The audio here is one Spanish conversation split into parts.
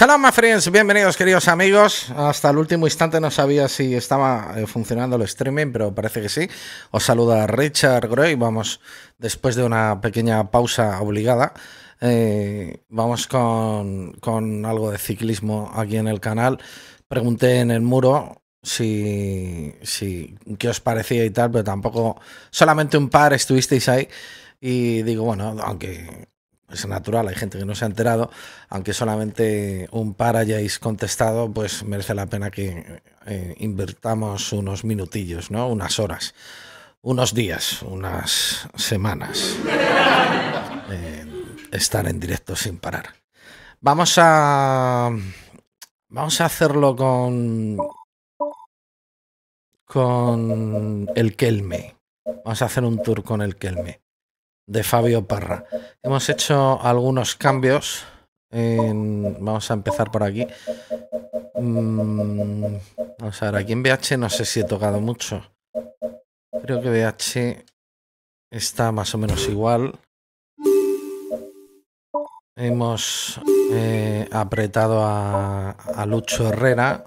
Hello my friends, bienvenidos queridos amigos. Hasta el último instante no sabía si estaba funcionando el streaming, pero parece que sí. Os saluda Richard Groy. Vamos, después de una pequeña pausa obligada, vamos con algo de ciclismo aquí en el canal. Pregunté en el muro si qué os parecía y tal, pero tampoco, solamente un par estuvisteis ahí. Y digo, bueno, aunque es natural, hay gente que no se ha enterado, aunque solamente un par hayáis contestado, pues merece la pena que invertamos unos minutillos, ¿no? Unas horas, unos días, unas semanas, estar en directo sin parar. Vamos a hacerlo con el Kelme. Vamos a hacer un tour con el Kelme de Fabio Parra. Hemos hecho algunos cambios. Vamos a empezar por aquí. Vamos a ver, aquí en VH no sé si he tocado mucho. Creo que VH está más o menos igual. Hemos apretado a Lucho Herrera.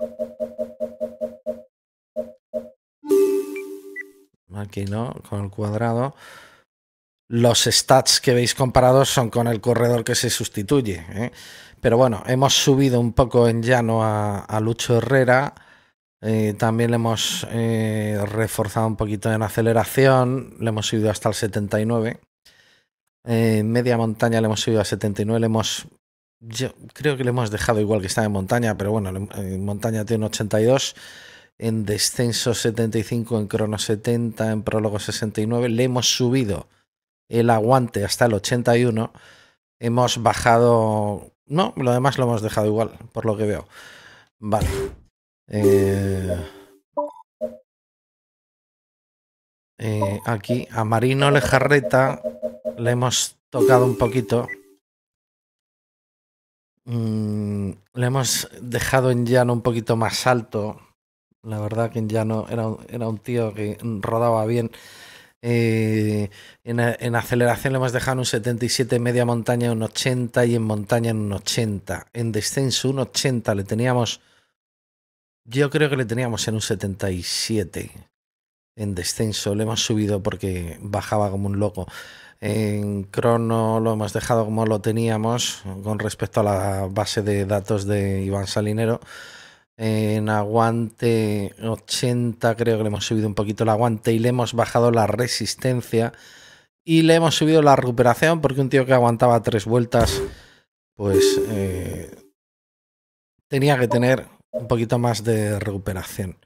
Aquí no, con el cuadrado. Los stats que veis comparados son con el corredor que se sustituye, ¿eh? Pero bueno, hemos subido un poco en llano a Lucho Herrera. También le hemos reforzado un poquito en aceleración. Le hemos subido hasta el 79. Media montaña le hemos subido a 79. Yo creo que le hemos dejado igual que estaba en montaña, pero bueno, en montaña tiene un 82. En descenso 75, en crono 70, en prólogo 69. Le hemos subido el aguante hasta el 81. Hemos bajado... No, lo demás lo hemos dejado igual, por lo que veo. Vale. Aquí a Marino Lejarreta le hemos tocado un poquito. Le hemos dejado en llano un poquito más alto. La verdad que en llano era un tío que rodaba bien. En aceleración le hemos dejado en un 77, en media montaña un 80 y en montaña en un 80. En descenso un 80 le teníamos... Yo creo que le teníamos en un 77. En descenso le hemos subido porque bajaba como un loco. En crono lo hemos dejado como lo teníamos con respecto a la base de datos de Iván Salinero. En aguante 80 creo que le hemos subido un poquito el aguante y le hemos bajado la resistencia y le hemos subido la recuperación porque un tío que aguantaba 3 vueltas pues tenía que tener un poquito más de recuperación.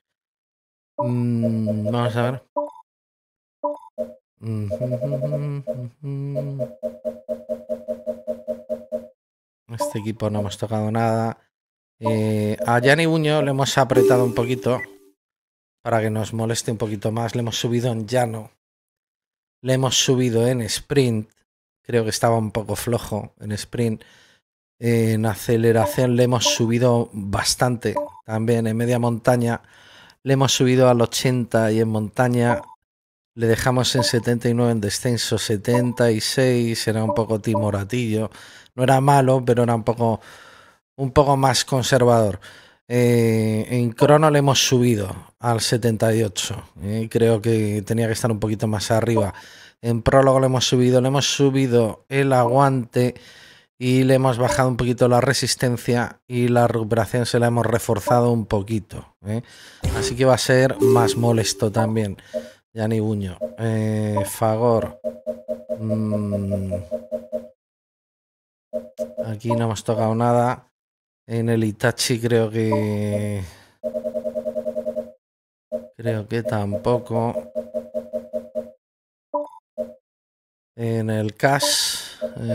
Vamos a ver. Este equipo no hemos tocado nada. A Gianni Buño le hemos apretado un poquito para que nos moleste un poquito más. Le hemos subido en llano. Le hemos subido en sprint. Creo que estaba un poco flojo en sprint. En aceleración le hemos subido bastante. También en media montaña le hemos subido al 80 y en montaña le dejamos en 79, en descenso 76. Era un poco timoratillo. No era malo, pero era un poco más conservador. En crono le hemos subido al 78. Creo que tenía que estar un poquito más arriba. En prólogo le hemos subido el aguante y le hemos bajado un poquito la resistencia y la recuperación se la hemos reforzado un poquito. Así que va a ser más molesto también. Gianni Buño. Fagor. Aquí no hemos tocado nada. En el Itachi creo que tampoco. En el Cash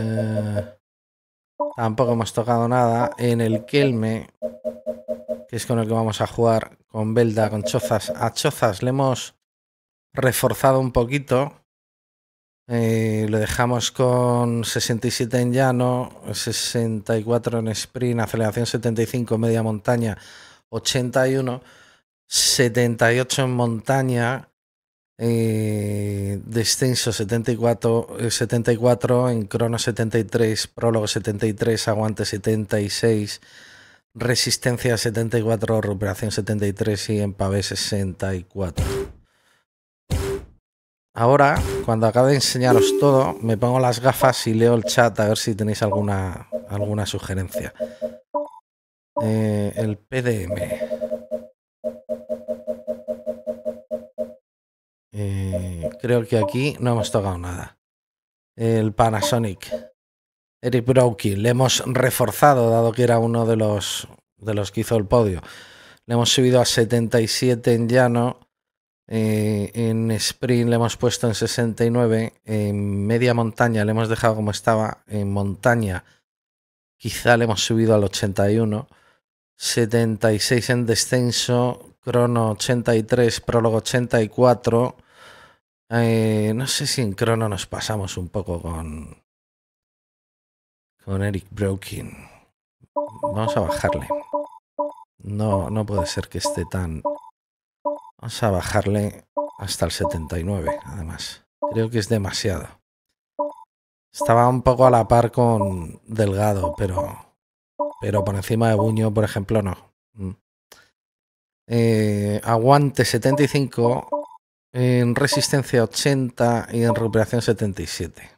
tampoco hemos tocado nada. En el Kelme, que es con el que vamos a jugar, con Belda, con Chozas. A Chozas le hemos reforzado un poquito. Lo dejamos con 67 en llano, 64 en sprint, aceleración 75, media montaña 81, 78 en montaña, descenso 74, en crono 73, prólogo 73, aguante 76, resistencia 74, recuperación 73 y empavé 64. Ahora, cuando acabe de enseñaros todo, me pongo las gafas y leo el chat a ver si tenéis alguna sugerencia. El PDM. Creo que aquí no hemos tocado nada. El Panasonic. Eric Brauchi. Le hemos reforzado, dado que era uno de los que hizo el podio. Le hemos subido a 77 en llano. En sprint le hemos puesto en 69. En media montaña le hemos dejado como estaba. En montaña quizá le hemos subido al 81. 76 en descenso. Crono 83. Prólogo 84. No sé si en crono nos pasamos un poco con Eric Brauchi. Vamos a bajarle. No puede ser que esté tan... Vamos a bajarle hasta el 79, además. Creo que es demasiado. Estaba un poco a la par con Delgado, pero por encima de Buño, por ejemplo, no. Aguante 75, en resistencia 80 y en recuperación 77.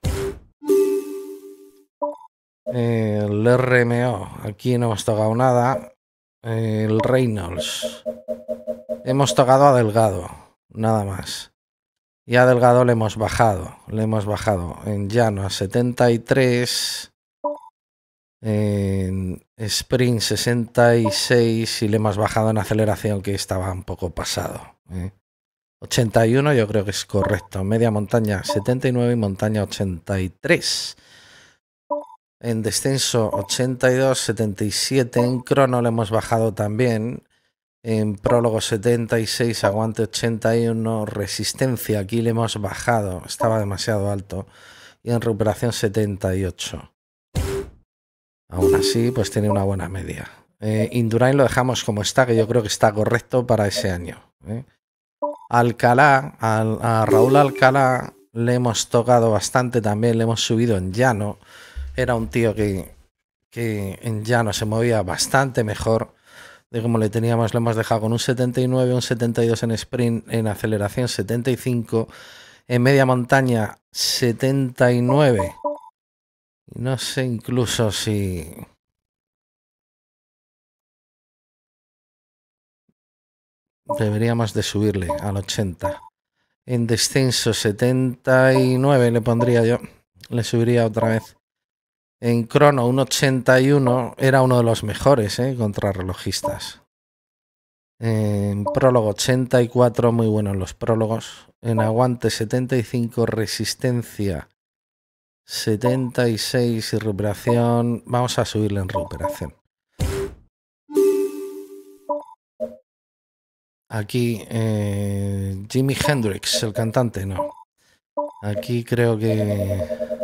El RMO, aquí no hemos tocado nada. El Reynolds. Hemos tocado a Delgado, nada más. Y a Delgado le hemos bajado en llano a 73, en sprint 66 y le hemos bajado en aceleración, que estaba un poco pasado. 81 yo creo que es correcto. Media montaña 79 y montaña 83. En descenso 82, 77. En crono le hemos bajado también. En prólogo 76, aguante 81, resistencia aquí le hemos bajado, estaba demasiado alto. Y en recuperación 78. Aún así, pues tiene una buena media. Indurain lo dejamos como está, que yo creo que está correcto para ese año. Alcalá, a Raúl Alcalá le hemos tocado bastante también, le hemos subido en llano. Era un tío que en llano se movía bastante mejor de como le teníamos. Le hemos dejado con un 79, un 72 en sprint, en aceleración 75, en media montaña 79. No sé incluso si... deberíamos de subirle al 80. En descenso 79 le pondría yo. Le subiría otra vez. En crono un 81. Era uno de los mejores contra relojistas. En prólogo 84. Muy bueno en los prólogos. En aguante 75. Resistencia 76 y recuperación. Vamos a subirle en recuperación. Aquí Jimi Hendrix, el cantante, no. Aquí creo que...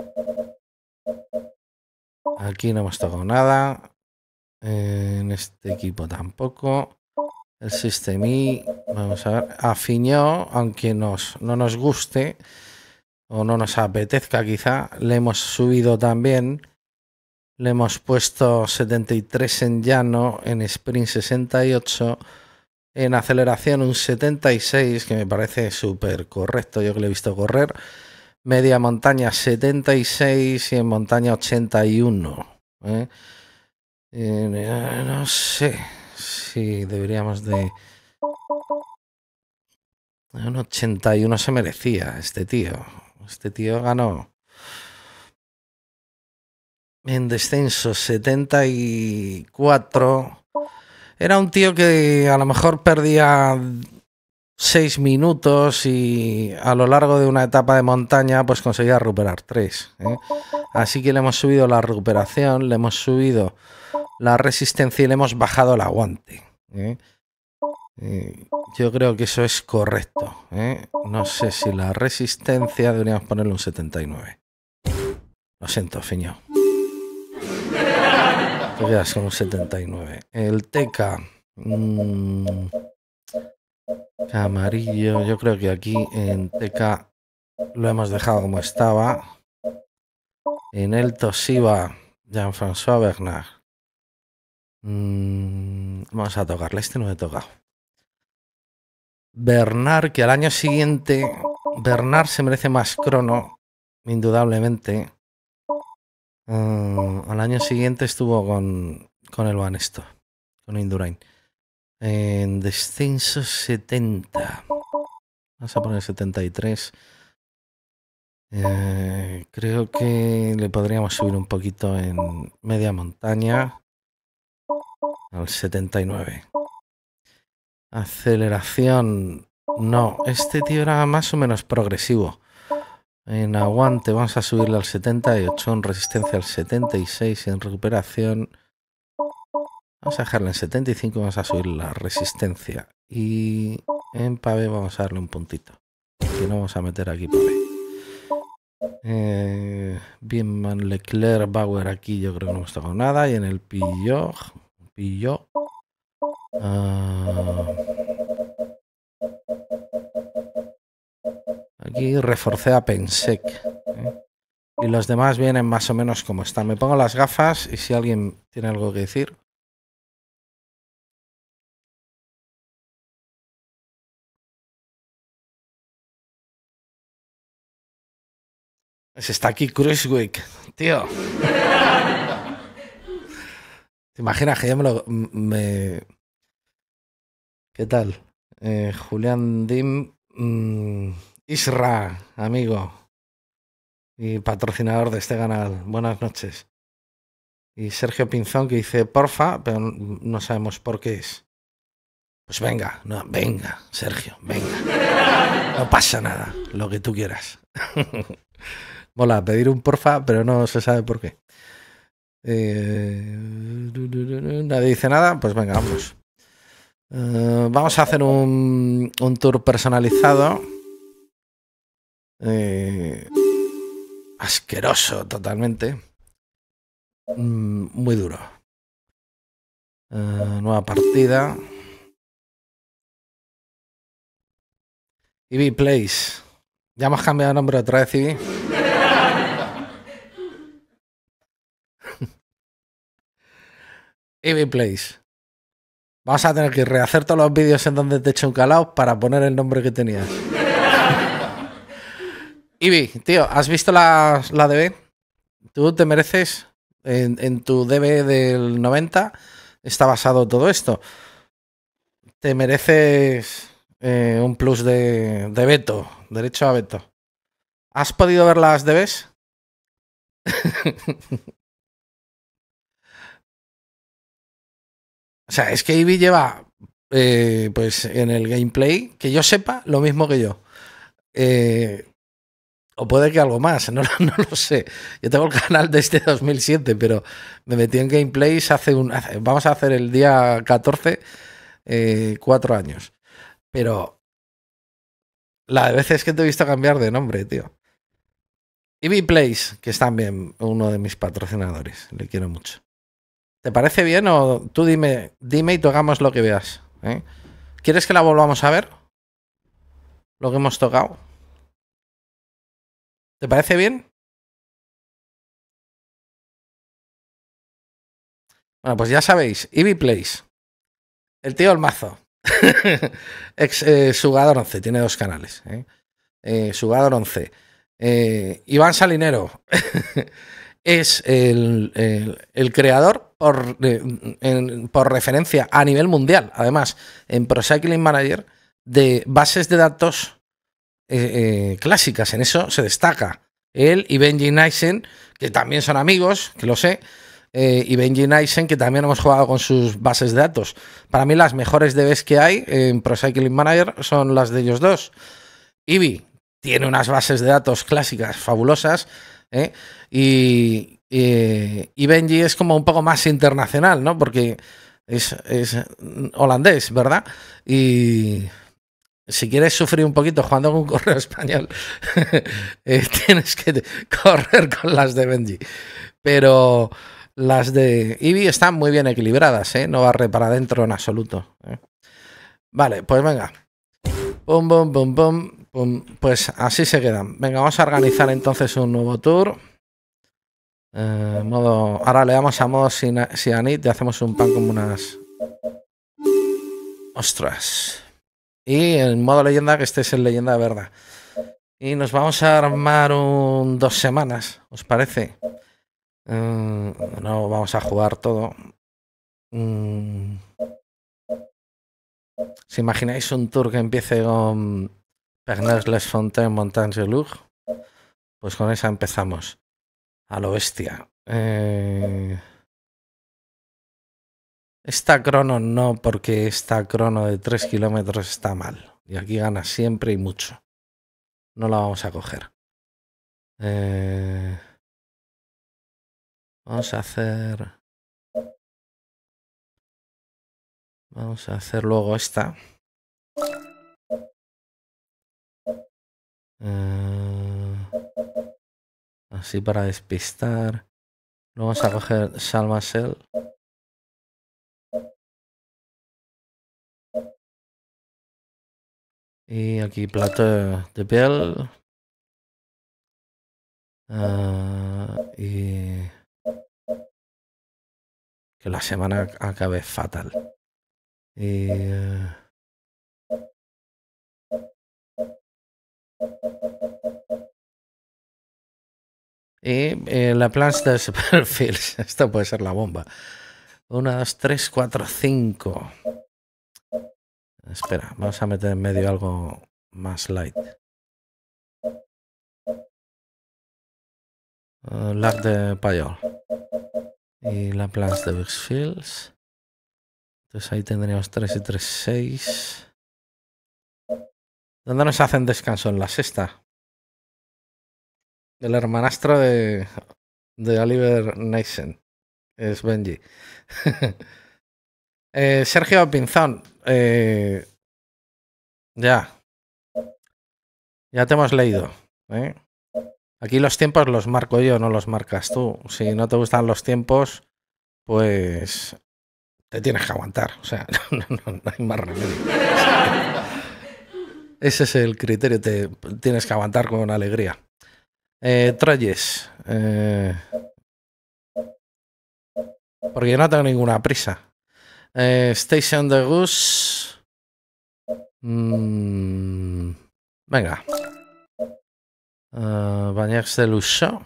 aquí no hemos tocado nada. En este equipo tampoco. El System I, vamos a ver, afiñó, aunque no nos guste o no nos apetezca quizá. Le hemos subido también. Le hemos puesto 73 en llano, en sprint 68. En aceleración un 76, que me parece súper correcto, yo que le he visto correr. Media montaña 76 y en montaña 81. No sé si deberíamos de... un 81 se merecía este tío. Este tío ganó. En descenso 74... Era un tío que a lo mejor perdía 6 minutos y a lo largo de una etapa de montaña pues conseguía recuperar 3. Así que le hemos subido la recuperación, le hemos subido la resistencia y le hemos bajado el aguante. Yo creo que eso es correcto. No sé si la resistencia deberíamos ponerle un 79. Lo siento, Fiño. Te quedas con un 79. El TK. Amarillo. Yo creo que aquí en TK lo hemos dejado como estaba. En el Toshiba, Jean-François Bernard. Vamos a tocarle. Este no me he tocado. Bernard, que al año siguiente... Bernard se merece más crono, indudablemente. Al año siguiente estuvo con el Banesto, con Indurain. En descenso 70. Vamos a poner 73. Creo que le podríamos subir un poquito en media montaña al 79. Aceleración, no. Este tío era más o menos progresivo. En aguante vamos a subirle al 78, en resistencia al 76 y en recuperación vamos a dejarle en 75, vamos a subir la resistencia. Y en pavé vamos a darle un puntito, que no vamos a meter aquí pavé. Bienman, Leclerc, Bauer aquí yo creo que no hemos tocado nada. Y en el Pillot aquí reforcé a Pensec, y los demás vienen más o menos como están. Me pongo las gafas y si alguien tiene algo que decir. Pues está aquí Cruiswick, tío. ¿Te imaginas que yo ¿Qué tal? Julián Dim, Isra, amigo y patrocinador de este canal. Buenas noches. Y Sergio Pinzón que dice porfa, pero no sabemos por qué es. Pues venga, no, venga, Sergio, venga. No pasa nada, lo que tú quieras. Mola, pedir un porfa, pero no se sabe por qué. Nadie dice nada, pues venga, vamos. Vamos a hacer un tour personalizado. Asqueroso totalmente. Muy duro. Nueva partida. EV Place. Ya hemos cambiado de nombre otra vez, EV. EV Place. Vamos a tener que rehacer todos los vídeos en donde te he hecho un calao para poner el nombre que tenías. Ibi, tío, ¿has visto la DB? Tú te mereces, en tu DB del 90 está basado todo esto. Te mereces un plus de veto, derecho a veto. ¿Has podido ver las DBs? O sea, es que Ibi lleva, pues en el gameplay, que yo sepa, lo mismo que yo. O puede que algo más, no lo sé. Yo tengo el canal desde 2007, pero me metí en gameplays vamos a hacer el día 14, 4 años. Pero la de veces que te he visto cambiar de nombre, tío. EV Plays, que es también uno de mis patrocinadores, le quiero mucho. ¿Te parece bien o tú dime y tocamos lo que veas? ¿Quieres que la volvamos a ver? Lo que hemos tocado. ¿Te parece bien? Bueno, pues ya sabéis, EV Plays. El tío del mazo. Ex Sugador 11, tiene 2 canales. Sugador 11. Iván Salinero es el creador por referencia a nivel mundial, además, en Pro Cycling Manager, de bases de datos clásicas. En eso se destaca él y Benji Nysen, que también son amigos, que lo sé. Y Benji Nysen, que también hemos jugado con sus bases de datos. Para mí las mejores DBs que hay en Pro Cycling Manager son las de ellos dos. Ibi tiene unas bases de datos clásicas fabulosas, y Benji es como un poco más internacional, ¿no? Porque es holandés, ¿verdad? Y si quieres sufrir un poquito jugando con un correo español, tienes que correr con las de Benji. Pero las de Ibi están muy bien equilibradas, no barre para adentro en absoluto. Vale, pues venga. Pum, pum, pum, pum, pum. Pues así se quedan. Venga, vamos a organizar entonces un nuevo tour. Ahora le damos a modo Cyanide y hacemos un pan como unas... ¡Ostras! Y en modo leyenda, que este es el leyenda de verdad. Y nos vamos a armar 2 semanas, ¿os parece? No vamos a jugar todo. Si imagináis un tour que empiece con Pernes-les-Fontaines, Montagne-de-Lourdes, pues con esa empezamos. A lo bestia. Esta crono no, porque esta crono de 3 kilómetros está mal. Y aquí gana siempre y mucho. No la vamos a coger. Vamos a hacer luego esta. Así para despistar. Luego vamos a coger Salmasel. Y aquí Plateau de Belle. Y que la semana acabe fatal. Y la plancha de Superfields. Esto puede ser la bomba. 1, 2, 3, 4, 5. Espera, vamos a meter en medio algo más light. Lac de Payol. Y la plancha de Bixfields. Entonces ahí tendríamos 3 y 3, 6. ¿Dónde nos hacen descanso? En la sexta. El hermanastro de Oliver Nation. Es Benji. Sergio Pinzón. Ya te hemos leído. Aquí los tiempos los marco yo, no los marcas tú. Si no te gustan los tiempos, pues te tienes que aguantar. O sea, no hay más remedio. Ese es el criterio, te tienes que aguantar con alegría. Troyes. Porque yo no tengo ninguna prisa. Station de Goose. Venga. Bagnères de Luchon.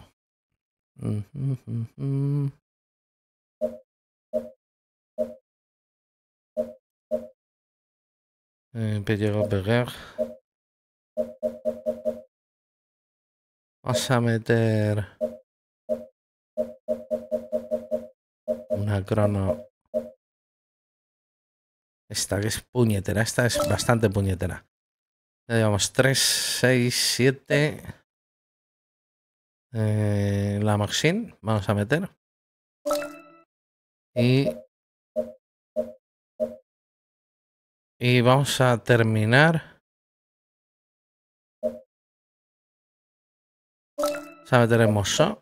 Pellegos-Berger. Vamos a meter una crono. Esta que es puñetera. Esta es bastante puñetera. Ya llevamos 3, 6, 7. La Maxine. Vamos a meter. Y vamos a terminar. Vamos a meter hermoso.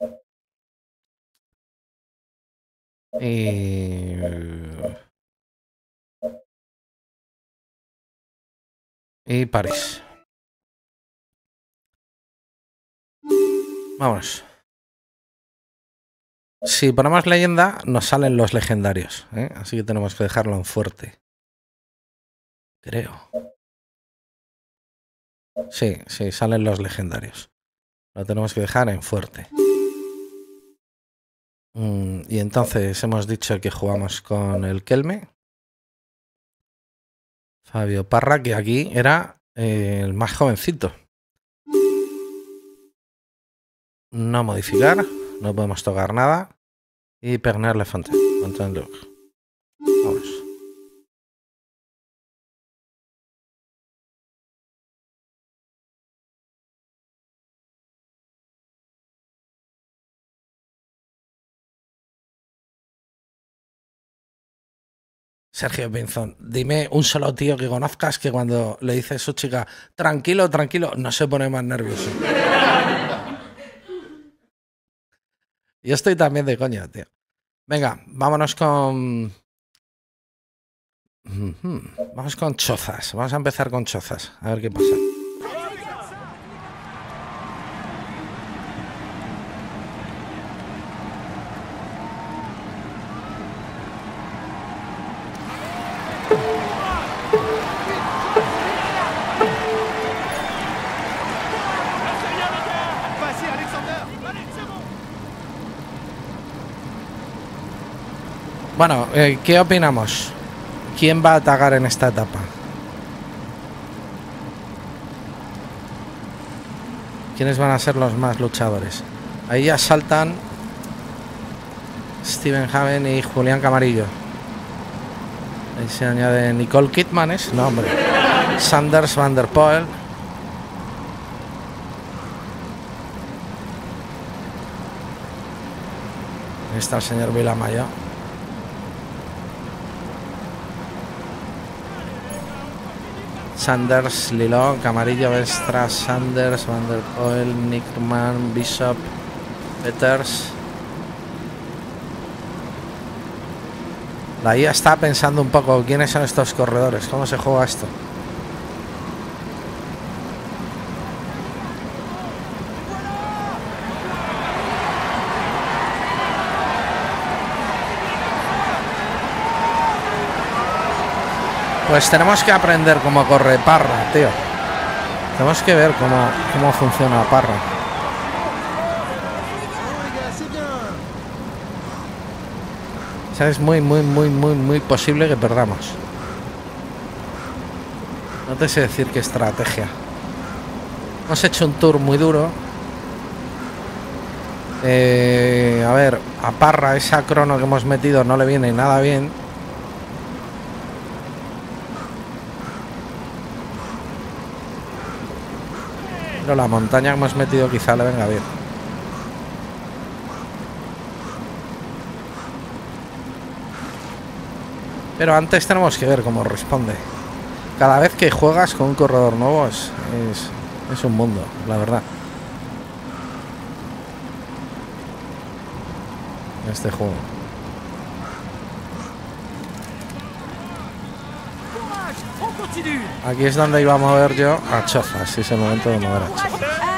Y París. Vamos. Si ponemos leyenda, nos salen los legendarios. Así que tenemos que dejarlo en fuerte. Creo. Sí, salen los legendarios. Lo tenemos que dejar en fuerte. Y entonces hemos dicho que jugamos con el Kelme. Fabio Parra, que aquí era el más jovencito. No modificar. No podemos tocar nada. Y Pernes-les-Fontaines. Vamos. Sergio Pinzón, dime un solo tío que conozcas que cuando le dice a su chica tranquilo, tranquilo, no se pone más nervioso. Yo estoy también de coña, tío. Venga, vámonos con... Vamos con chozas. Vamos a empezar con chozas. A ver qué pasa. Bueno, ¿qué opinamos? ¿Quién va a atacar en esta etapa? ¿Quiénes van a ser los más luchadores? Ahí ya saltan Stephen Haven y Julián Camarillo. Ahí se añade Nicole Kidman, ¿es? No, hombre. Sanders Van der Poel. Ahí está el señor Vilamayo. Sanders, Lillo, Camarillo, Vestra, Sanders, Van der Poel, Nickman, Bishop, Peters. La IA está pensando un poco quiénes son estos corredores, cómo se juega esto. Pues tenemos que aprender cómo corre Parra, tío. Tenemos que ver cómo funciona Parra. O sea, es muy posible que perdamos. No te sé decir qué estrategia. Hemos hecho un tour muy duro. A ver, a Parra esa crono que hemos metido no le viene nada bien. Pero la montaña que hemos metido quizá le venga bien. Pero antes tenemos que ver cómo responde. Cada vez que juegas con un corredor nuevo es un mundo, la verdad. Este juego. Aquí es donde iba a mover yo a Chozas. Es el momento de mover a Chozas.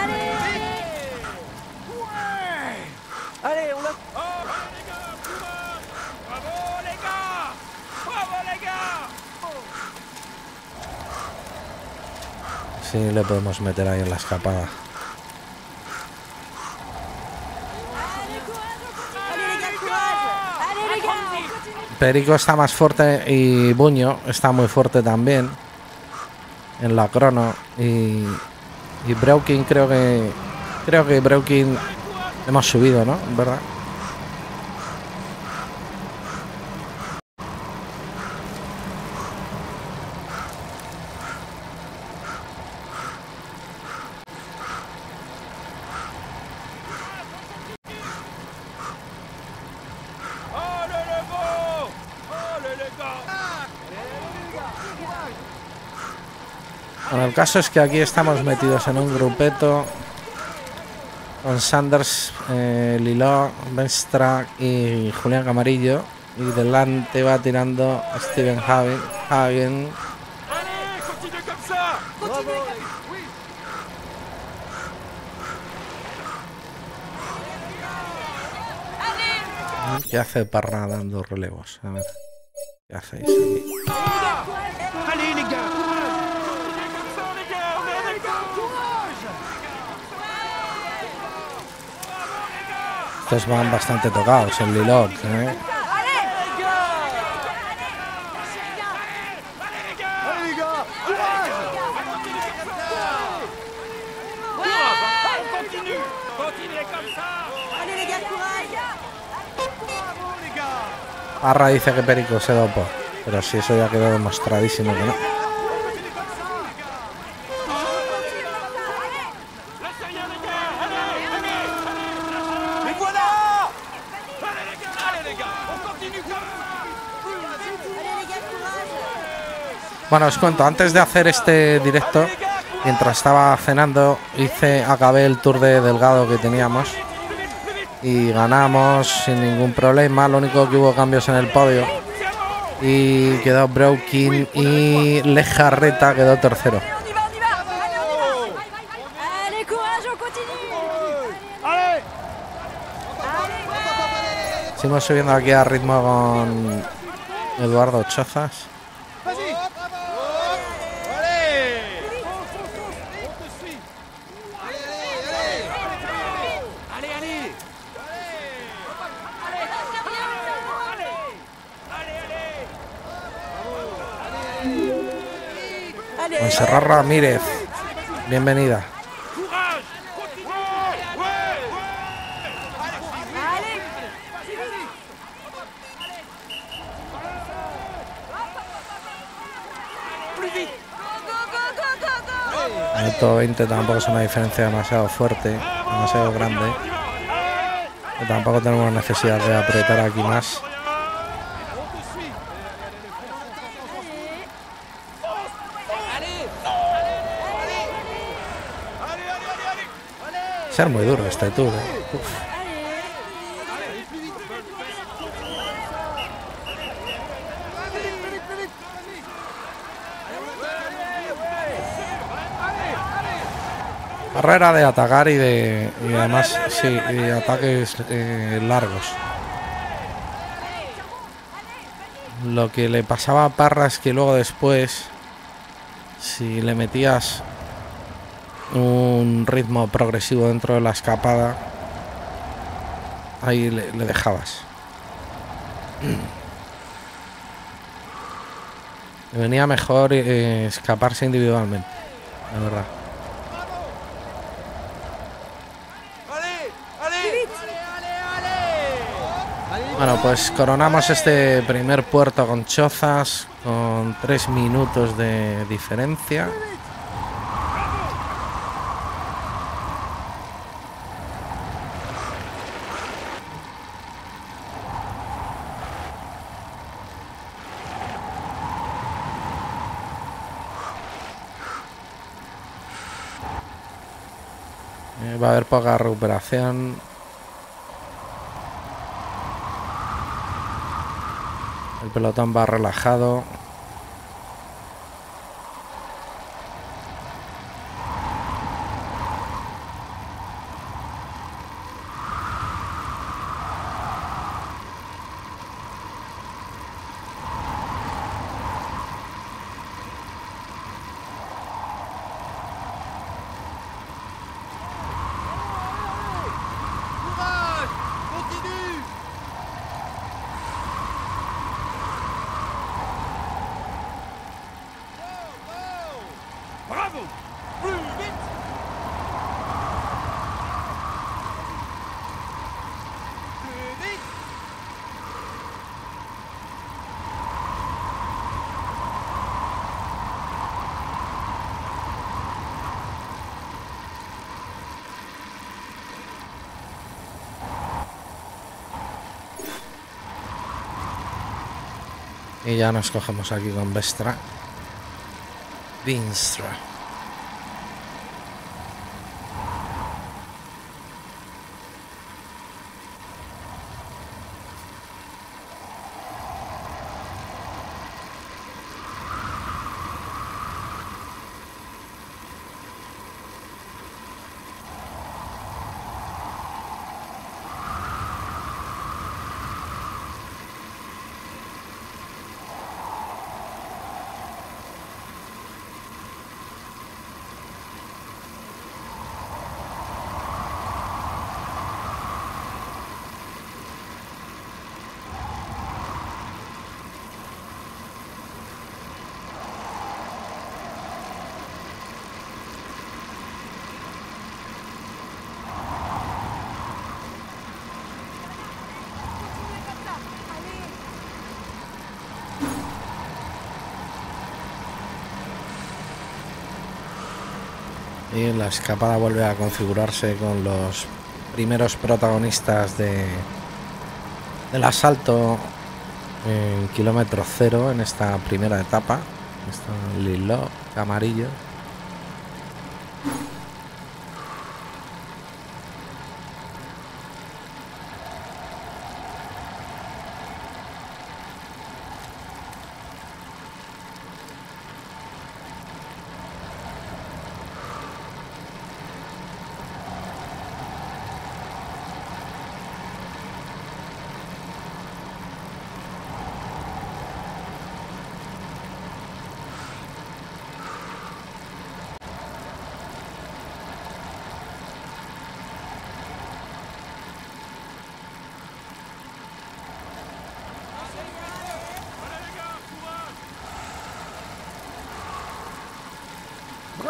Sí, le podemos meter ahí en la escapada. Perico está más fuerte y Buño está muy fuerte también en la crono y Breuking creo que Breuking hemos subido, ¿no? ¿Verdad? Bueno, el caso es que aquí estamos metidos en un grupeto con Sanders, Lillo, Vestra y Julián Camarillo. Y delante va tirando Stephen Hagen. ¿Qué hace Parra dando relevos? A ver, ¿qué hacéis aquí? Estos van bastante tocados, el Lillo, ¿eh? Parra dice que Perico se dopó, pero si eso ya quedó demostradísimo que no. Bueno, os cuento, antes de hacer este directo, mientras estaba cenando, acabé el tour de Delgado que teníamos y ganamos sin ningún problema. Lo único que hubo cambios en el podio y quedó Breuking y Lejarreta quedó tercero. Seguimos subiendo aquí a ritmo con Eduardo Chozas. Montserrat Ramírez, bienvenida. El top 20 tampoco es una diferencia demasiado fuerte, demasiado grande. Pero tampoco tenemos necesidad de apretar aquí más. Ser muy duro este tour, Uf. Carrera de atacar y además sí, y ataques largos. Lo que le pasaba a Parra es que luego después, si le metías un ritmo progresivo dentro de la escapada, ahí le dejabas. Le venía mejor escaparse individualmente, la verdad. Bueno, pues coronamos este primer puerto con Chozas con 3 minutos de diferencia. Va a haber poca recuperación. El pelotón va relajado. Y ya nos cogemos aquí con Vestra. Vinstra. Y la escapada vuelve a configurarse con los primeros protagonistas del asalto en kilómetro cero en esta primera etapa. Está Lillo, Camarillo.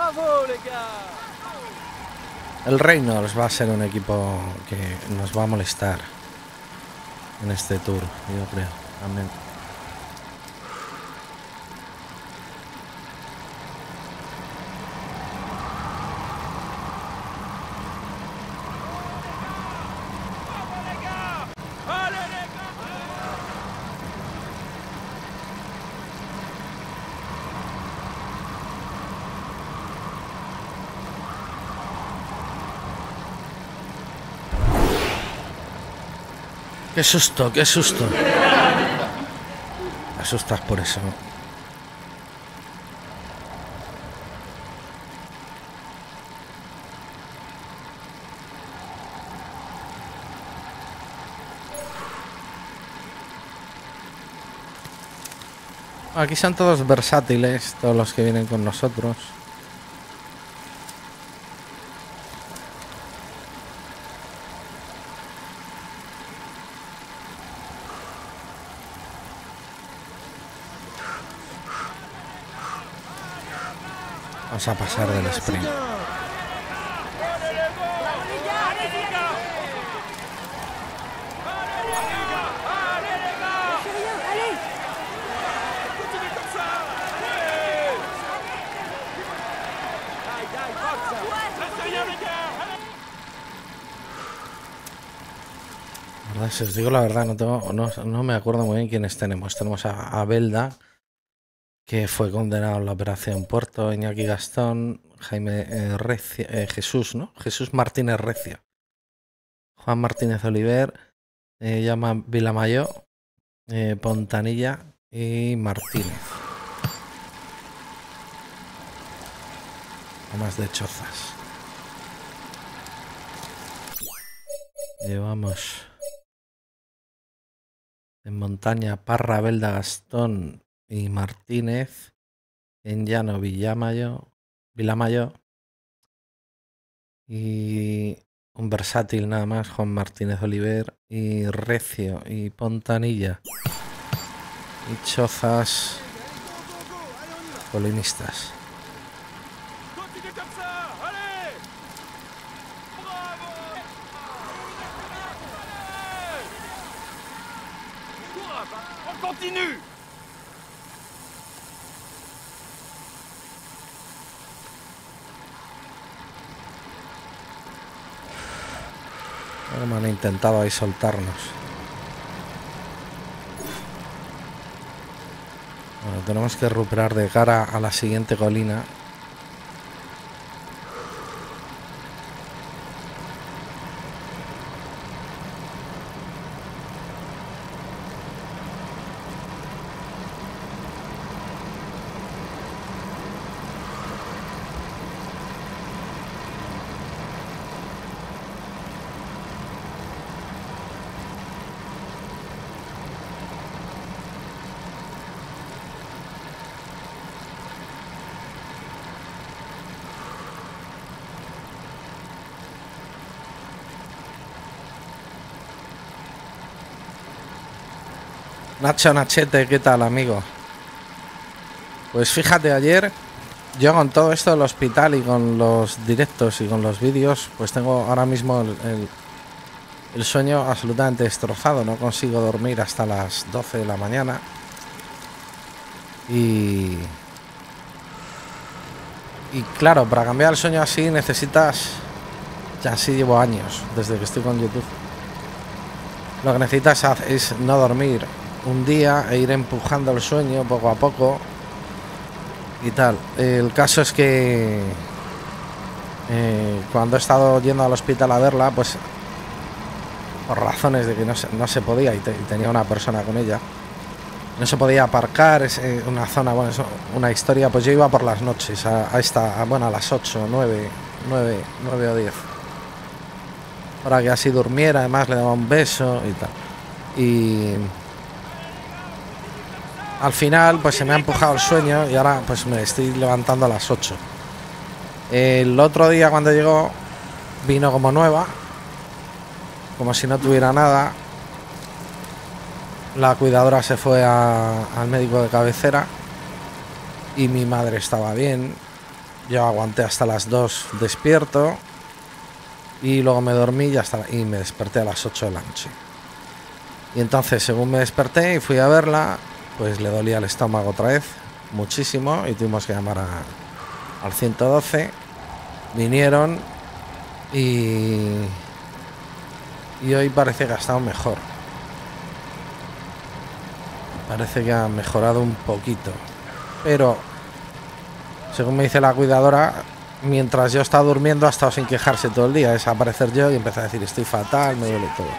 El Reynolds va a ser un equipo que nos va a molestar en este tour, yo creo, también. Qué susto, qué susto. Me asustas por eso. Aquí son todos versátiles, todos los que vienen con nosotros. Vamos a pasar del sprint. Si os digo la verdad, no me acuerdo muy bien quiénes tenemos. Tenemos a Belda, que fue condenado en la operación Puerto, Iñaki Gastón, Jaime Recio, Jesús, ¿no? Jesús Martínez Recio, Juan Martínez Oliver, llama Vilamayo, Pontanilla y Martínez. Más de Chozas. Llevamos en montaña Parra, Belda, Gastón y Martínez. En llano Vilamayo. Y un versátil nada más, Juan Martínez Oliver. Y Recio y Pontanilla. Y Chozas, colinistas. Me han intentado ahí soltarnos. Bueno, tenemos que recuperar de cara a la siguiente colina. Nacho Nachete, ¿qué tal, amigo? Pues fíjate, ayer yo con todo esto del hospital y con los directos y con los vídeos, pues tengo ahora mismo el sueño absolutamente destrozado. No consigo dormir hasta las 12 de la mañana. Y claro, para cambiar el sueño así necesitas... Ya así llevo años, desde que estoy con YouTube. Lo que necesitas es no dormir un día e ir empujando el sueño poco a poco y tal. El caso es que cuando he estado yendo al hospital a verla, pues por razones de que no se podía y tenía una persona con ella, no se podía aparcar, es una zona, bueno, es una historia. Pues yo iba por las noches a las 8, 9 o 10, para que así durmiera. Además le daba un beso y tal. Y al final pues se me ha empujado el sueño y ahora pues me estoy levantando a las 8. El otro día cuando llegó vino como nueva, como si no tuviera nada. La cuidadora se fue al médico de cabecera y mi madre estaba bien. yo aguanté hasta las 2 despierto y luego me dormí y me desperté a las 8 de la noche. Y entonces, según me desperté y fui a verla, pues le dolía el estómago otra vez, muchísimo, y tuvimos que llamar al 112. Vinieron y hoy parece que ha estado mejor. Parece que ha mejorado un poquito. Pero, según me dice la cuidadora, mientras yo estaba durmiendo ha estado sin quejarse todo el día. Desaparecer yo y empezar a decir, estoy fatal, me duele todo.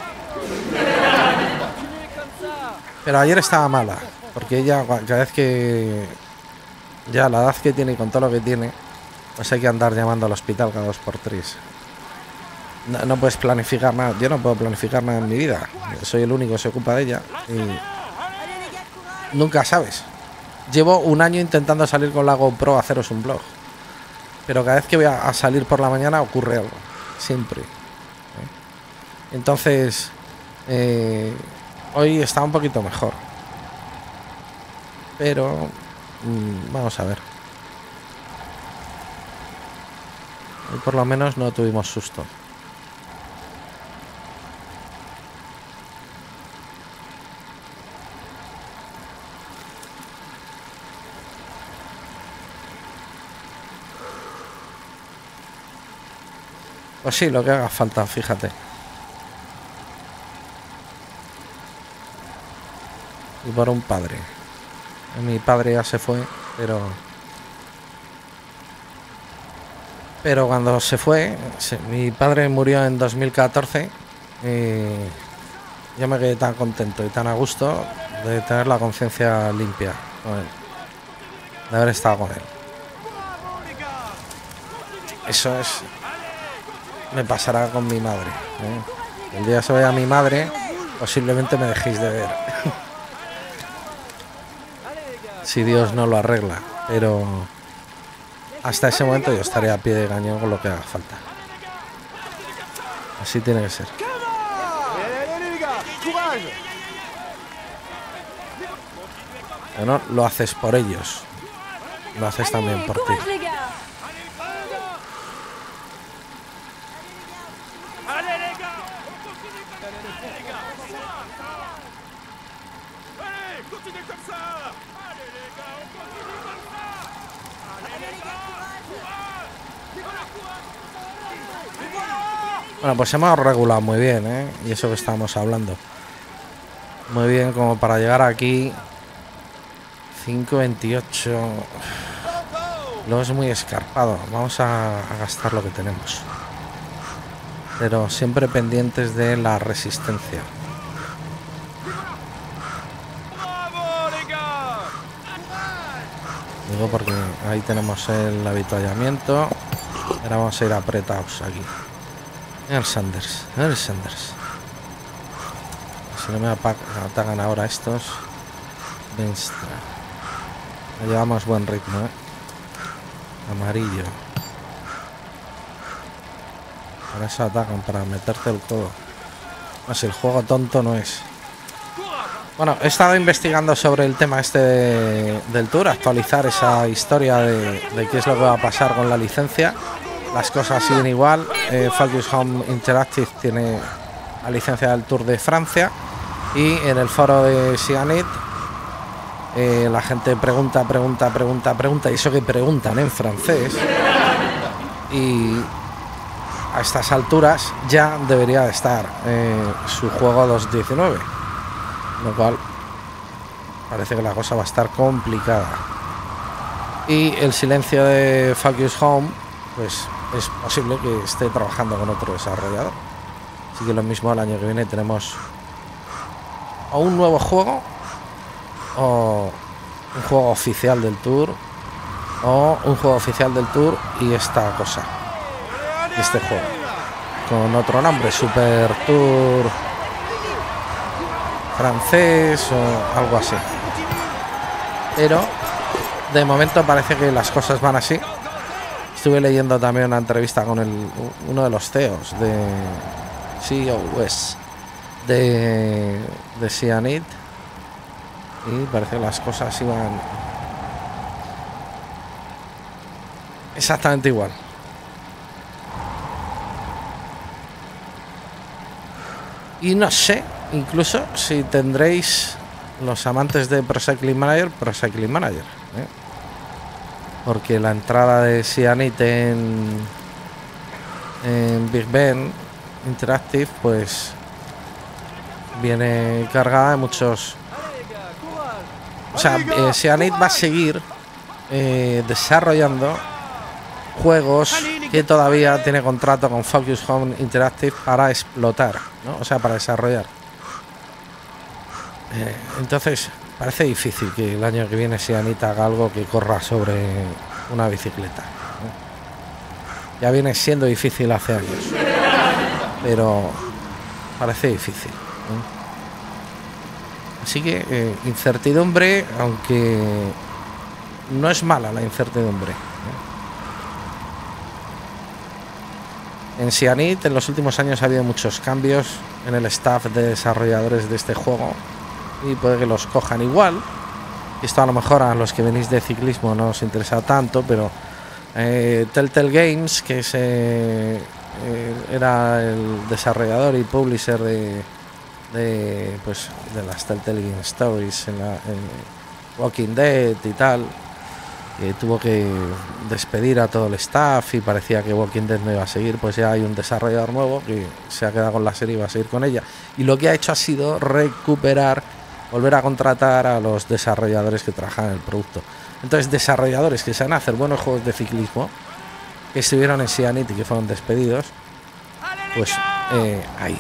Pero ayer estaba mala, porque ella cada vez que... ya la edad que tiene y con todo lo que tiene, pues hay que andar llamando al hospital cada 2 por 3. No puedes planificar nada. Yo no puedo planificar nada en mi vida. Soy el único que se ocupa de ella y nunca sabes. Llevo un año intentando salir con la GoPro a haceros un blog, pero cada vez que voy a salir por la mañana ocurre algo, siempre. Entonces hoy está un poquito mejor, pero vamos a ver. Hoy por lo menos no tuvimos susto. Pues sí, lo que haga falta, fíjate. Y por un padre. Mi padre ya se fue, pero cuando se fue, mi padre murió en 2014 y yo me quedé tan contento y tan a gusto de tener la conciencia limpia con él, de haber estado con él. Eso es... me pasará con mi madre, ¿eh? El día que se vaya mi madre, posiblemente me dejéis de ver. Si Dios no lo arregla, pero hasta ese momento yo estaré a pie de cañón con lo que haga falta. Así tiene que ser. Bueno, lo haces por ellos, lo haces también por ti. Bueno, pues hemos regulado muy bien, ¿eh? Y eso que estábamos hablando. Muy bien, como para llegar aquí. 5.28. Luego es muy escarpado. Vamos a gastar lo que tenemos. Pero siempre pendientes de la resistencia. Digo porque ahí tenemos el avituallamiento. Ahora vamos a ir apretados aquí. El Sanders. Si no me atacan ahora estos. Venstra. Llevamos buen ritmo, ¿eh? Amarillo. Ahora se atacan para meterte el codo. No sé, el juego tonto no es. Bueno, he estado investigando sobre el tema este del Tour, actualizar esa historia de qué es lo que va a pasar con la licencia. Las cosas siguen igual. Focus Home Interactive tiene la licencia del Tour de Francia y en el foro de Sianit la gente pregunta y eso que preguntan en francés, y a estas alturas ya debería de estar su juego 2.19, lo cual parece que la cosa va a estar complicada. Y el silencio de Focus Home, pues es posible que esté trabajando con otro desarrollador. Así que lo mismo el año que viene tenemos o un nuevo juego o un juego oficial del Tour, o un juego oficial del Tour y esta cosa, este juego con otro nombre, Super Tour francés o algo así. Pero de momento parece que las cosas van así. Estuve leyendo también una entrevista con uno de los CEOs de Sianit, y parece que las cosas exactamente igual. Y no sé, incluso si tendréis los amantes de Pro Cycling Manager, ¿eh? Porque la entrada de Cyanide en Big Ben Interactive pues viene cargada de muchos. O sea, Cyanide va a seguir desarrollando juegos que todavía tiene contrato con Focus Home Interactive para explotar, ¿no? O sea, para desarrollar. Entonces parece difícil que el año que viene Cyanide haga algo que corra sobre una bicicleta, ¿no? Ya viene siendo difícil hace años, pero parece difícil, ¿no? Así que incertidumbre, aunque no es mala la incertidumbre, ¿no? En Cyanide en los últimos años ha habido muchos cambios en el staff de desarrolladores de este juego y puede que los cojan igual. Esto a lo mejor a los que venís de ciclismo no os interesa tanto, pero Telltale Games, que era el desarrollador y publisher de las Telltale Game Stories en Walking Dead y tal, tuvo que despedir a todo el staff y parecía que Walking Dead no iba a seguir. Pues ya hay un desarrollador nuevo que se ha quedado con la serie y va a seguir con ella, y lo que ha hecho ha sido volver a contratar a los desarrolladores que trabajan en el producto. Entonces, desarrolladores que saben hacer buenos juegos de ciclismo, que estuvieron en Cyanide y que fueron despedidos, pues ahí.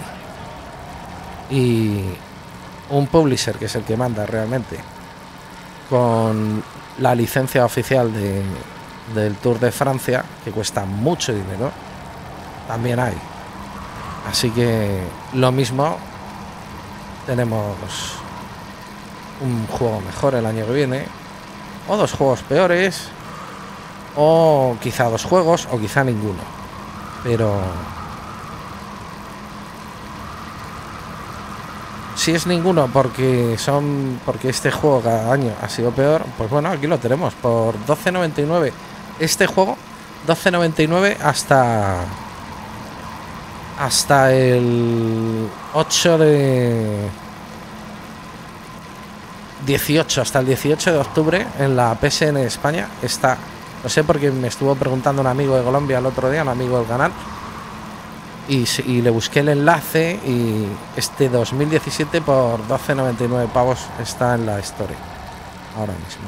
Y un publisher, que es el que manda realmente, con la licencia oficial del Tour de Francia, que cuesta mucho dinero, también hay. Así que lo mismo, tenemos un juego mejor el año que viene, o dos juegos peores, o quizá dos juegos, o quizá ninguno. Pero si es ninguno porque este juego cada año ha sido peor, pues bueno, aquí lo tenemos por 12,99. Este juego 12,99 hasta el 8 de 18, hasta el 18 de octubre en la PSN España está. No sé, porque me estuvo preguntando un amigo de Colombia el otro día, un amigo del canal, y le busqué el enlace, y este 2017 por 12,99 pavos está en la Store ahora mismo.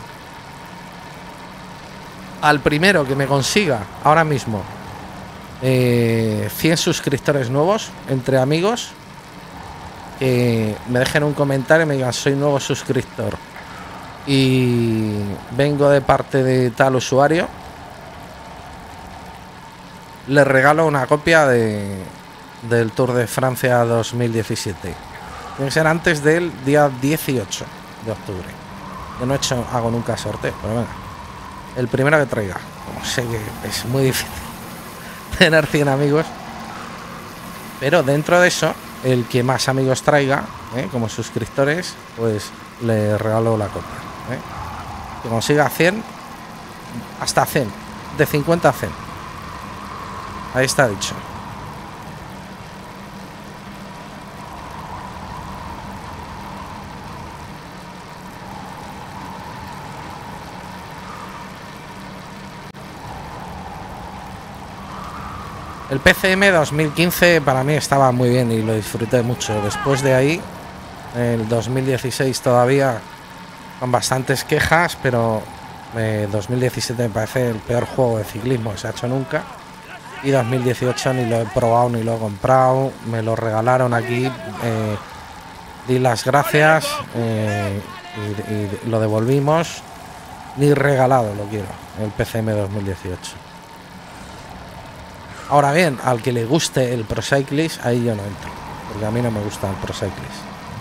Al primero que me consiga ahora mismo 100 suscriptores nuevos entre amigos, que me dejen un comentario y me digan: soy nuevo suscriptor y vengo de parte de tal usuario, le regalo una copia del Tour de Francia 2017. Tiene que ser antes del día 18 de octubre. Yo no hago nunca sorteo, pero venga, el primero que traiga. Como sé que es muy difícil tener 100 amigos, pero dentro de eso, el que más amigos traiga, como suscriptores, pues le regalo la copia. Que consiga 100, hasta 100, de 50 a 100. Ahí está dicho. El PCM 2015 para mí estaba muy bien y lo disfruté mucho. Después de ahí, el 2016 todavía con bastantes quejas, pero 2017 me parece el peor juego de ciclismo que se ha hecho nunca. Y 2018 ni lo he probado ni lo he comprado, me lo regalaron aquí, di las gracias y lo devolvimos. Ni regalado lo quiero, el PCM 2018. Ahora bien, al que le guste el Pro Cyclist, ahí yo no entro, porque a mí no me gusta el Pro Cyclist.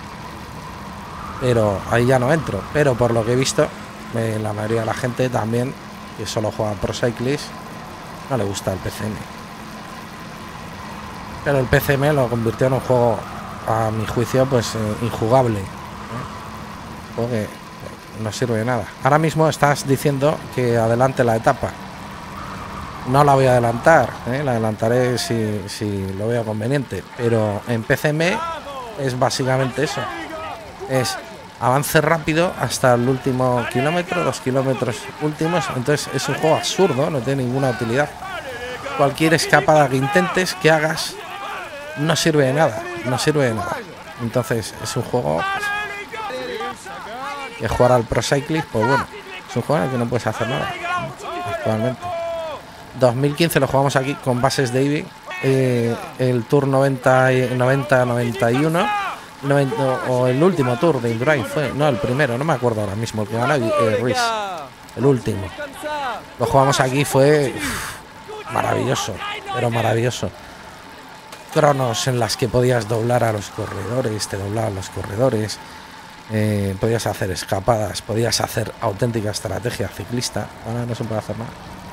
Pero ahí ya no entro. Pero por lo que he visto, la mayoría de la gente también, que solo juega Pro Cyclist, no le gusta el PCM. Pero el PCM lo convirtió en un juego, a mi juicio, pues injugable. Porque no sirve de nada. Ahora mismo estás diciendo que adelante la etapa. No la voy a adelantar, la adelantaré si lo veo conveniente, pero en PCM es básicamente eso. Es avance rápido hasta el último kilómetro, los kilómetros últimos. Entonces es un juego absurdo, no tiene ninguna utilidad. Cualquier escapada que intentes, que hagas, no sirve de nada, no sirve de nada. Entonces es un juego que jugar al Pro Cyclist, pues bueno, es un juego en el que no puedes hacer nada actualmente. 2015 lo jugamos aquí con bases de Eevee, el Tour 90-91 o el último Tour de Indurain fue, no, el primero, no me acuerdo ahora mismo, el que ganó Ruiz, el último. Lo jugamos aquí, fue maravilloso, pero maravilloso. Cronos en las que podías doblar a los corredores, te doblaban los corredores, podías hacer escapadas, podías hacer auténtica estrategia ciclista. Ahora no se puede hacer nada.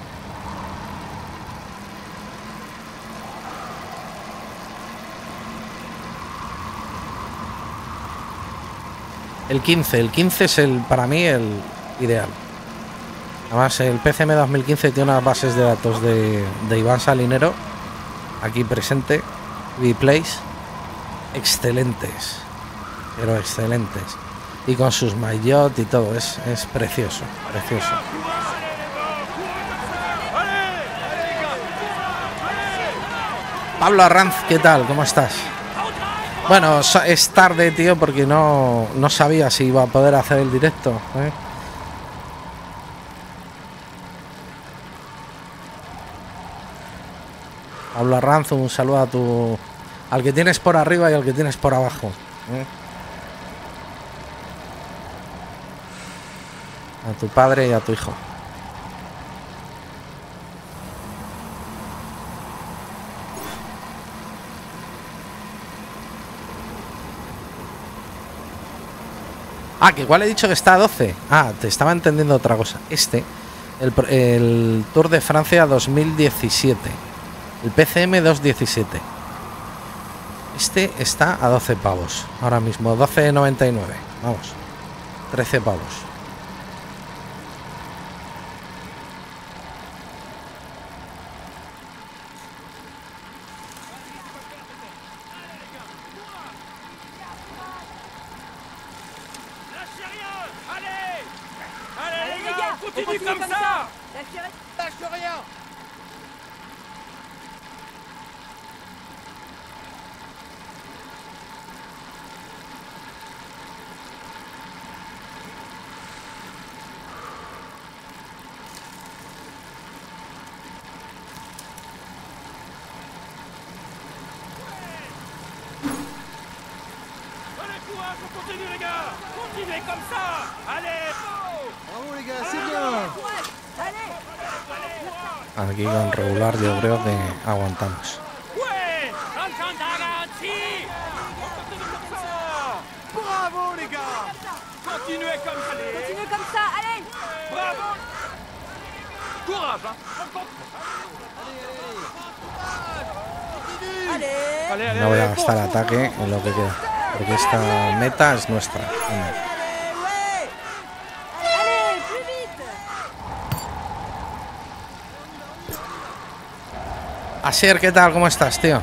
El 15 es para mí el ideal. Además el PCM 2015 tiene unas bases de datos de Iván Salinero aquí presente, Vplays, excelentes, pero excelentes, y con sus maillot y todo, es precioso, precioso. Pablo Arranz, ¿qué tal? ¿Cómo estás? Bueno, es tarde, tío, porque no sabía si iba a poder hacer el directo, ¿eh? Pablo Arranz, un saludo al que tienes por arriba y al que tienes por abajo, ¿eh? A tu padre y a tu hijo. Ah, que igual he dicho que está a 12. Ah, te estaba entendiendo otra cosa. El Tour de Francia 2017. El PCM 217. Este está a 12 pavos. Ahora mismo, 12,99. Vamos. 13 pavos. Aquí con regular yo creo que aguantamos. No voy a gastar ataque en lo que queda, porque esta meta es nuestra. Asier, ¿qué tal? ¿Cómo estás, tío?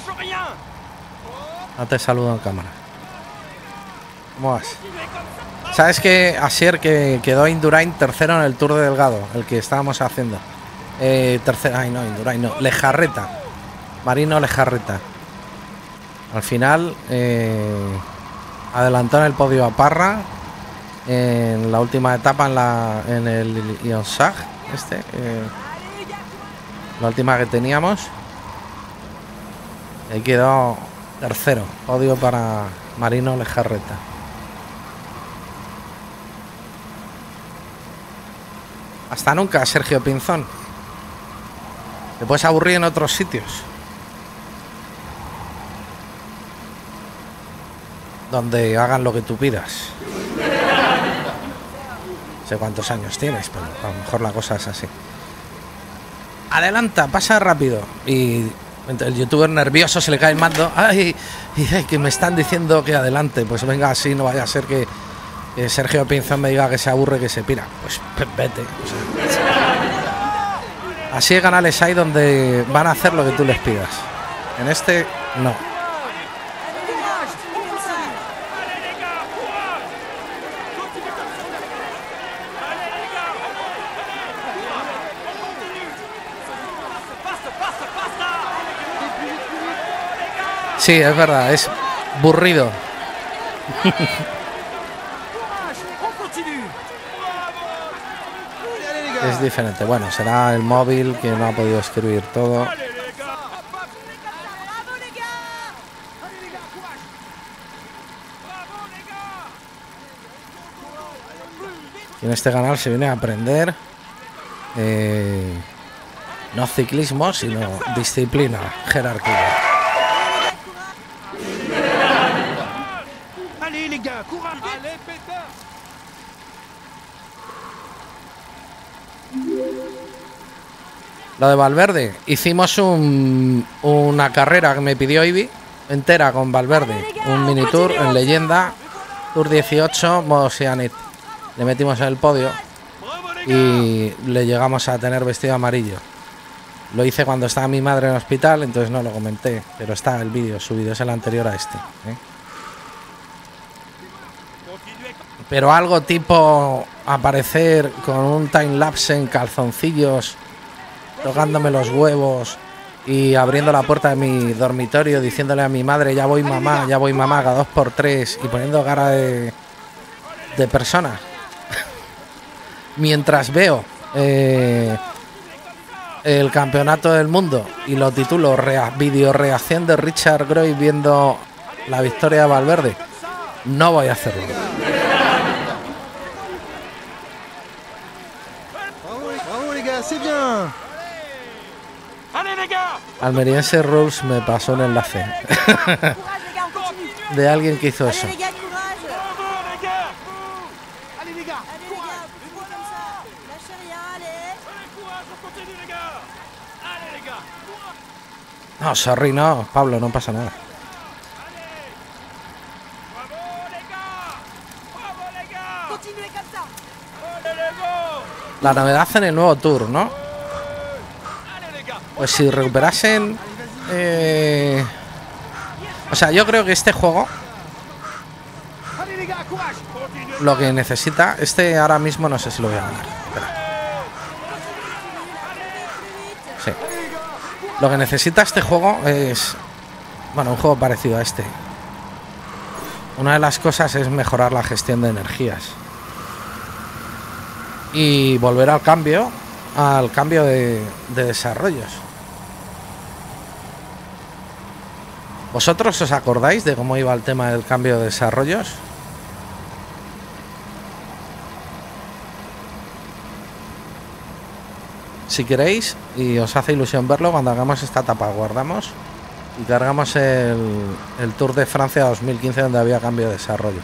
No te saludo en cámara. ¿Cómo vas? ¿Sabes que Asier que quedó Indurain tercero en el Tour de Delgado, el que estábamos haciendo? Tercero, ay no, Indurain no, Lejarreta. Marino Lejarreta. Al final adelantó en el podio a Parra en la última etapa en el Ionsag, la última que teníamos. Ahí quedó tercero, podio para Marino Lejarreta. Hasta nunca, Sergio Pinzón. Te puedes aburrir en otros sitios donde hagan lo que tú pidas. No sé cuántos años tienes, pero a lo mejor la cosa es así. Adelanta, pasa rápido. Y el youtuber nervioso se le cae el mando. Ay, que me están diciendo que adelante. Pues venga, así no vaya a ser que Sergio Pinzón me diga que se aburre, que se pira. Pues vete. O sea, Así de canales hay donde van a hacer lo que tú les pidas. En este, no. Sí, es verdad, es aburrido. Es diferente. Bueno, será el móvil que no ha podido escribir todo. Y en este canal se viene a aprender no ciclismo, sino disciplina, jerarquía. Lo de Valverde, hicimos una carrera que me pidió Ivy entera con Valverde, un mini tour en leyenda, Tour 18, modo Oceanic. Le metimos en el podio y le llegamos a tener vestido amarillo. Lo hice cuando estaba mi madre en el hospital, entonces no lo comenté, pero está el vídeo subido, es el anterior a este, ¿eh? Pero algo tipo aparecer con un timelapse en calzoncillos, tocándome los huevos y abriendo la puerta de mi dormitorio, diciéndole a mi madre, ya voy mamá, cada 2x3, y poniendo cara de persona. Mientras veo el campeonato del mundo y lo titulo video reacción de Richard Groy viendo la victoria de Valverde, no voy a hacerlo. Almeriense Rules me pasó un enlace de alguien que hizo eso. No, sorry, no, Pablo, no pasa nada. La novedad en el nuevo tour, ¿no? Pues si recuperasen... o sea, yo creo que este juego... Lo que necesita... Este ahora mismo no sé si lo voy a ganar. Espera. Sí. Lo que necesita este juego es... Bueno, un juego parecido a este. Una de las cosas es mejorar la gestión de energías. Y volver al cambio de desarrollos. ¿Vosotros os acordáis de cómo iba el tema del cambio de desarrollos? Si queréis y os hace ilusión verlo, cuando hagamos esta etapa guardamos y cargamos el Tour de Francia 2015, donde había cambio de desarrollos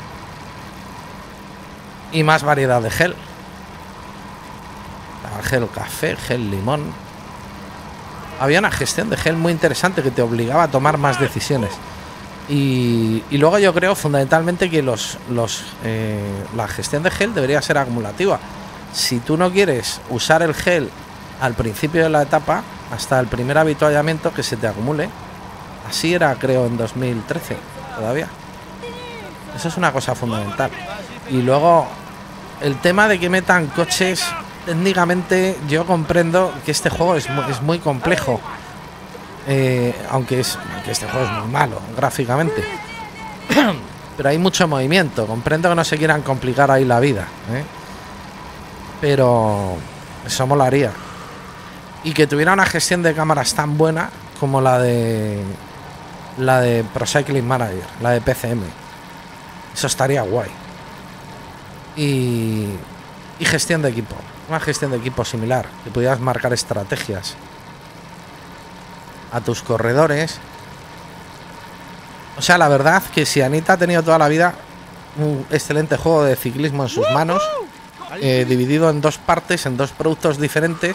y más variedad de gel. Gel café, gel limón. Había una gestión de gel muy interesante que te obligaba a tomar más decisiones. Y luego yo creo fundamentalmente que la gestión de gel debería ser acumulativa. Si tú no quieres usar el gel al principio de la etapa, hasta el primer avituallamiento, que se te acumule. Así era, creo, en 2013 todavía. Eso es una cosa fundamental. Y luego el tema de que metan coches... Técnicamente yo comprendo que este juego es muy complejo, aunque este juego es muy malo gráficamente, pero hay mucho movimiento. Comprendo que no se quieran complicar ahí la vida, pero eso molaría. Y que tuviera una gestión de cámaras tan buena como la de Pro Cycling Manager, la de PCM. Eso estaría guay. Y gestión de equipo. Una gestión de equipo similar, que pudieras marcar estrategias a tus corredores. O sea, la verdad que si Anita ha tenido toda la vida un excelente juego de ciclismo en sus manos, dividido en dos partes, en dos productos diferentes,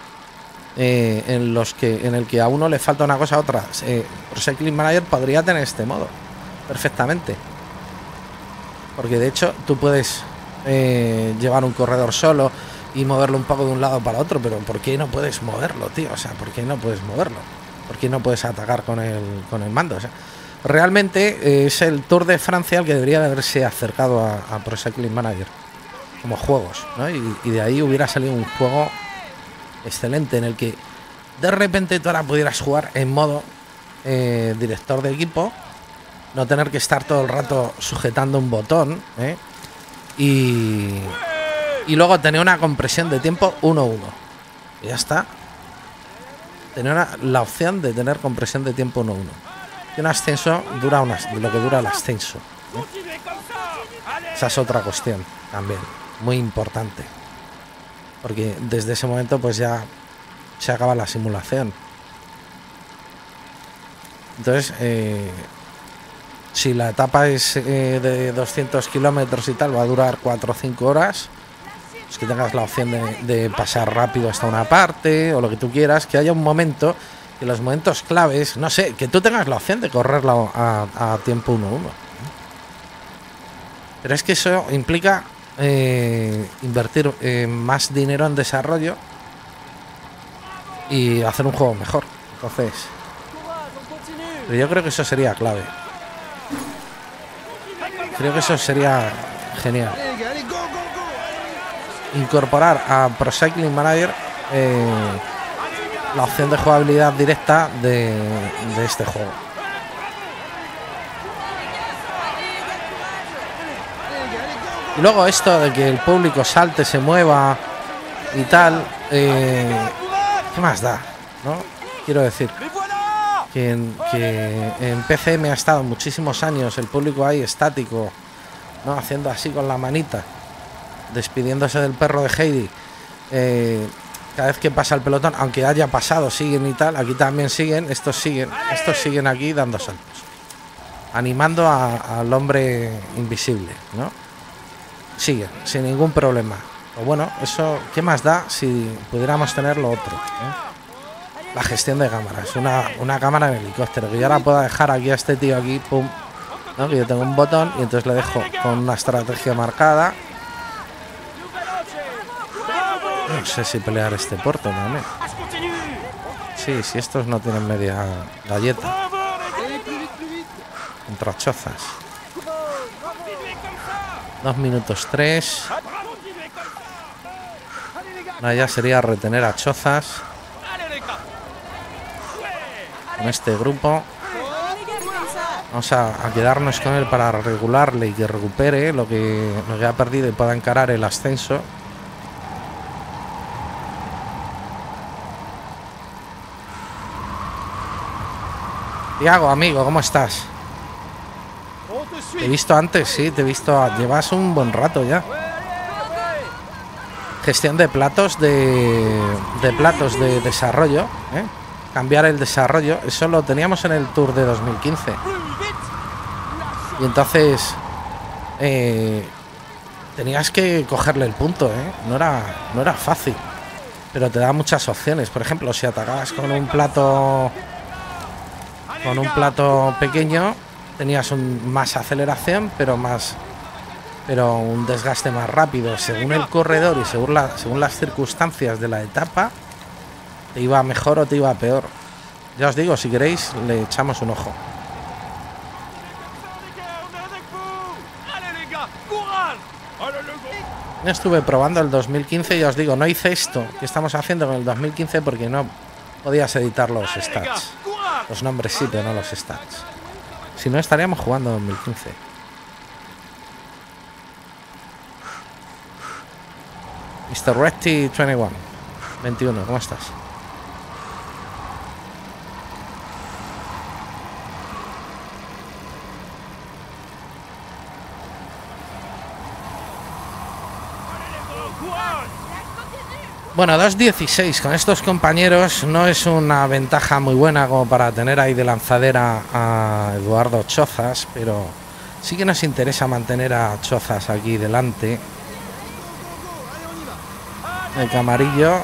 en el que a uno le falta una cosa a otra. Pro Cycling Manager podría tener este modo perfectamente, porque de hecho tú puedes llevar un corredor solo, y moverlo un poco de un lado para otro, pero ¿por qué no puedes moverlo, tío? O sea, ¿por qué no puedes moverlo? ¿Por qué no puedes atacar con el mando? O sea, realmente es el Tour de Francia el que debería de haberse acercado a Pro Cycling Manager como juegos, ¿no? Y de ahí hubiera salido un juego excelente en el que de repente tú ahora pudieras jugar en modo director de equipo, no tener que estar todo el rato sujetando un botón, y luego tener una compresión de tiempo 1-1 y ya está. Tener la opción de tener compresión de tiempo 1-1 y un ascenso dura lo que dura el ascenso, esa es otra cuestión también muy importante, porque desde ese momento pues ya se acaba la simulación. Entonces si la etapa es de 200 kilómetros y tal, va a durar 4 o 5 horas, pues que tengas la opción de pasar rápido hasta una parte o lo que tú quieras, que haya un momento, que los momentos claves, no sé, que tú tengas la opción de correrla a tiempo 1-1. Pero es que eso implica invertir más dinero en desarrollo y hacer un juego mejor. Entonces, pero yo creo que eso sería clave. Creo que eso sería genial. Incorporar a Pro Cycling Manager la opción de jugabilidad directa de este juego. Y luego esto de que el público salte, se mueva y tal, ¿qué más da? ¿No? Quiero decir que en PC me ha estado muchísimos años el público ahí estático, ¿no? Haciendo así con la manita, despidiéndose del perro de Heidi. Cada vez que pasa el pelotón, aunque haya pasado, siguen y tal. Aquí también siguen, estos siguen aquí dando saltos, animando al hombre invisible, ¿no? Siguen sin ningún problema. O bueno, eso, ¿qué más da si pudiéramos tener lo otro, la gestión de cámaras, una cámara en helicóptero, que yo ahora pueda dejar aquí a este tío aquí, pum, ¿no? Que yo tengo un botón y entonces le dejo con una estrategia marcada. No sé si pelear este puerto también. Sí, si estos no tienen media galleta contra Chozas. 2 minutos 3. Ya sería retener a Chozas con este grupo. Vamos a quedarnos con él para regularle y que recupere lo que ha perdido y pueda encarar el ascenso. Tiago, amigo, ¿cómo estás? Te he visto antes, sí, te he visto. Llevas un buen rato ya. Gestión de platos de desarrollo, cambiar el desarrollo, eso lo teníamos en el Tour de 2015. Y entonces tenías que cogerle el punto, no era fácil, pero te da muchas opciones. Por ejemplo, si atacabas con un plato pequeño, tenías más aceleración, pero un desgaste más rápido. Según el corredor y según las circunstancias de la etapa, te iba mejor o te iba peor. Ya os digo, si queréis le echamos un ojo. Yo estuve probando el 2015 y os digo, no hice esto que estamos haciendo con el 2015 porque no podías editar los stats. Los nombres sí, pero no los stats. Si no, estaríamos jugando 2015. Mr. Redty 21, ¿cómo estás? Bueno, 2.16 con estos compañeros no es una ventaja muy buena como para tener ahí de lanzadera a Eduardo Chozas, pero sí que nos interesa mantener a Chozas aquí delante. El Camarillo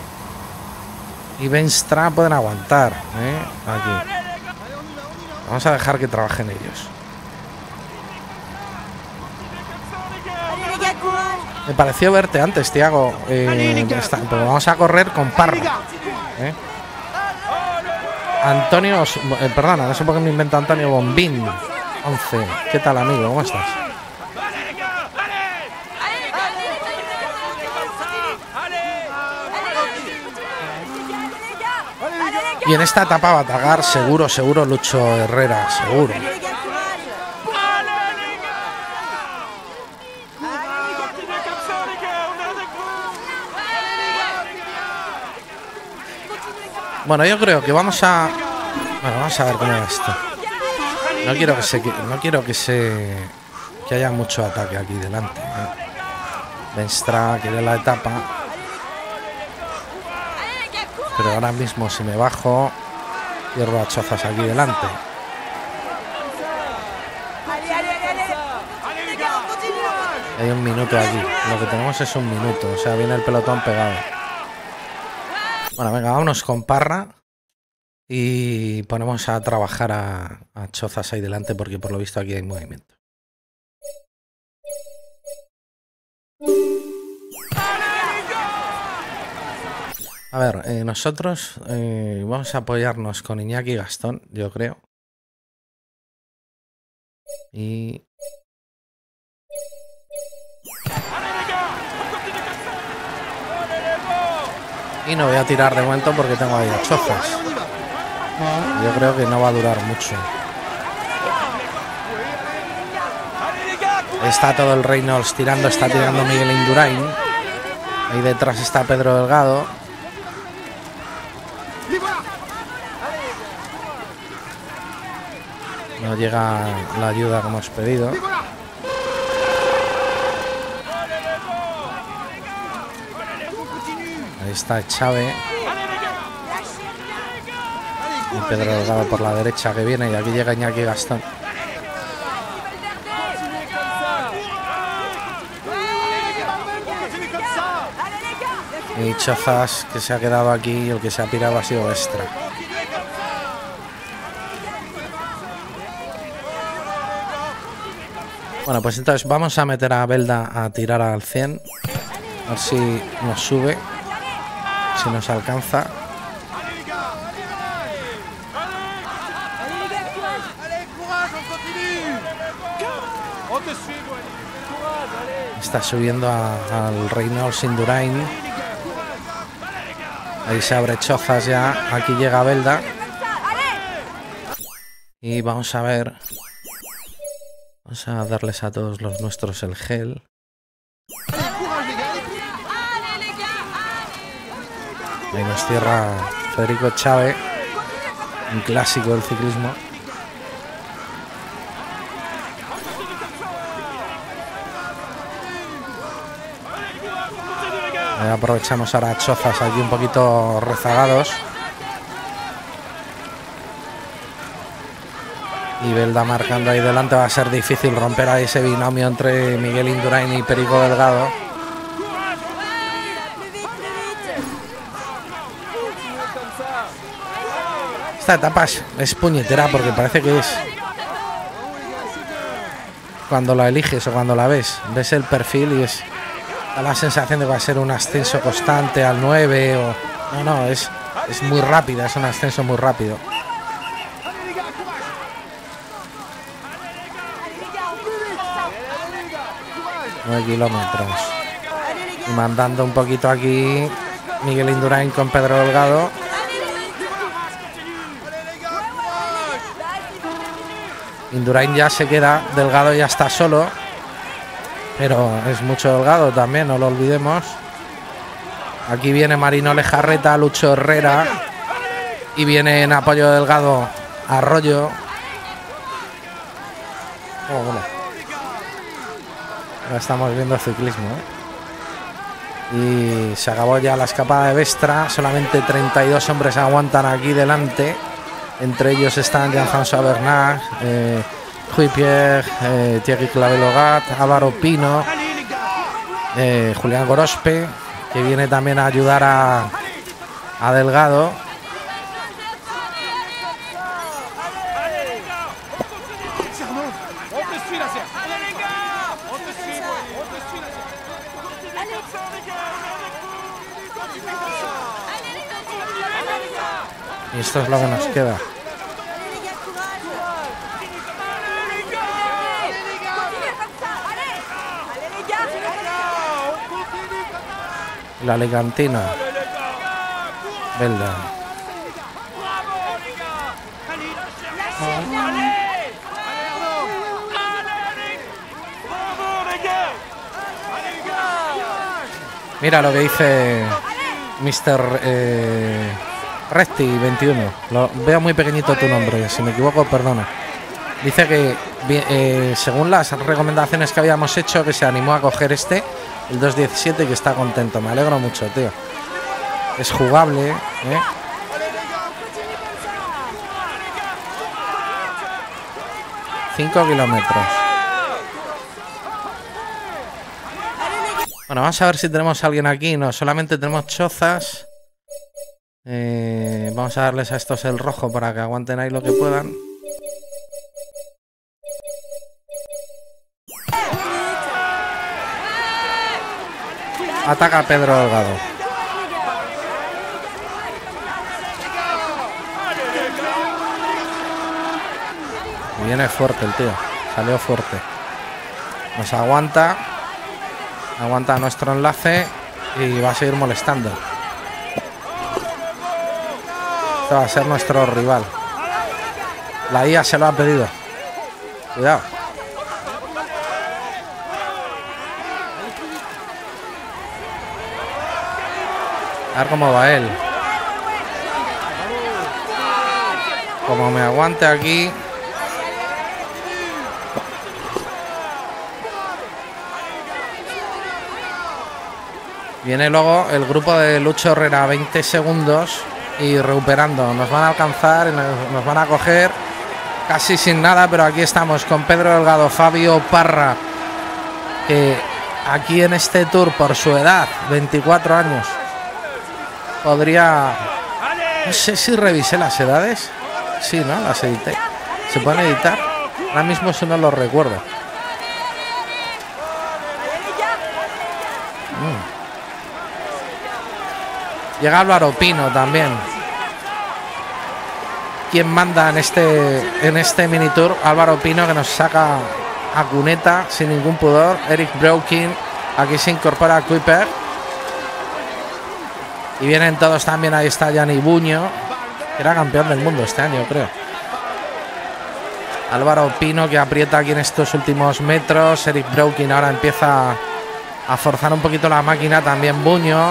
y Venstra pueden aguantar, aquí. Vamos a dejar que trabajen ellos. Me pareció verte antes, Tiago. Pero vamos a correr con Parra. Antonio, perdona, no sé por qué me inventa Antonio Bombín. 11. ¿Qué tal, amigo? ¿Cómo estás? Y en esta etapa va a atacar seguro Lucho Herrera, seguro. Bueno, yo creo que vamos a ver cómo va esto. No quiero que haya mucho ataque aquí delante. Venstra quiere la etapa. Pero ahora mismo si me bajo pierdo a Chozas aquí delante. Hay un minuto aquí. Lo que tenemos es un minuto. O sea, viene el pelotón pegado. Bueno, venga, vámonos con Parra. Y ponemos a trabajar a Chozas ahí delante porque por lo visto aquí hay movimiento. A ver, nosotros vamos a apoyarnos con Iñaki y Gastón, yo creo. Y no voy a tirar de momento porque tengo ahí a Chozas. Yo creo que no va a durar mucho. Está todo el Reynolds tirando, está tirando Miguel Indurain. Ahí detrás está Pedro Delgado. No llega la ayuda que hemos pedido. Ahí está Chávez. Y Pedro Delgado por la derecha que viene. Y aquí llega Iñaki Gastón. Y Chozas que se ha quedado aquí y el que se ha pirado ha sido Extra. Bueno, pues entonces vamos a meter a Belda a tirar al 100. A ver si nos sube. Si nos alcanza. Está subiendo al Reynolds Indurain. Ahí se abre Chozas ya. Aquí llega Belda. Y vamos a ver. Vamos a darles a todos los nuestros el gel. Ahí nos cierra Federico Chávez. Un clásico del ciclismo. Ahí aprovechamos ahora a Chozas aquí un poquito rezagados. Y Belda marcando ahí delante. Va a ser difícil romper ahí ese binomio entre Miguel Indurain y Perico Delgado. Esta etapa es puñetera porque parece que es cuando la eliges o cuando la ves el perfil y da la sensación de que va a ser un ascenso constante al 9 o no, es muy rápida, es un ascenso muy rápido. 9 kilómetros. Y mandando un poquito aquí Miguel Indurain con Pedro Delgado. Indurain ya se queda, Delgado ya está solo. Pero es mucho Delgado también, no lo olvidemos. Aquí viene Marino Lejarreta, Lucho Herrera. Y viene en apoyo de Delgado Arroyo. Oh, bueno. Ya estamos viendo ciclismo, Y se acabó ya la escapada de Vestra. Solamente 32 hombres aguantan aquí delante. Entre ellos están Jean-François Bernard, Rui Pierre, Thierry Clavelogat, Álvaro Pino, Julián Gorospe, que viene también a ayudar a Delgado. Y esto es lo que nos queda. La Alicantina. Belda. Mira lo que dice Mr. Resti 21. Lo veo muy pequeñito tu nombre, si me equivoco, perdona. Dice que según las recomendaciones que habíamos hecho, que se animó a coger el 2.17 y que está contento. Me alegro mucho, tío. Es jugable, ¿eh? ...5 kilómetros. Bueno, vamos a ver si tenemos a alguien aquí. No, solamente tenemos chozas. Vamos a darles a estos el rojo para que aguanten ahí lo que puedan. Ataca a Pedro Delgado. Viene fuerte el tío. Salió fuerte. Nos aguanta. Aguanta nuestro enlace. Y va a seguir molestando. Este va a ser nuestro rival. La IA se lo ha pedido. Cuidado. A ver cómo va él. Como me aguante aquí. Viene luego el grupo de Lucho Herrera, 20 segundos y recuperando. Nos van a alcanzar y nos van a coger casi sin nada, pero aquí estamos con Pedro Delgado, Fabio Parra, que aquí en este tour, por su edad, 24 años, podría... No sé si revisé las edades. Sí, ¿no? Las edité. ¿Se pueden editar? Ahora mismo eso no lo recuerdo. Llega Álvaro Pino también. ¿Quién manda en este mini tour? Álvaro Pino, que nos saca a cuneta sin ningún pudor. Eric Brokin. Aquí se incorpora Kuiper. Y vienen todos también. Ahí está Gianni Buño, que era campeón del mundo este año, creo. Álvaro Pino, que aprieta aquí en estos últimos metros. Eric Brokin ahora empieza a forzar un poquito la máquina. También Buño.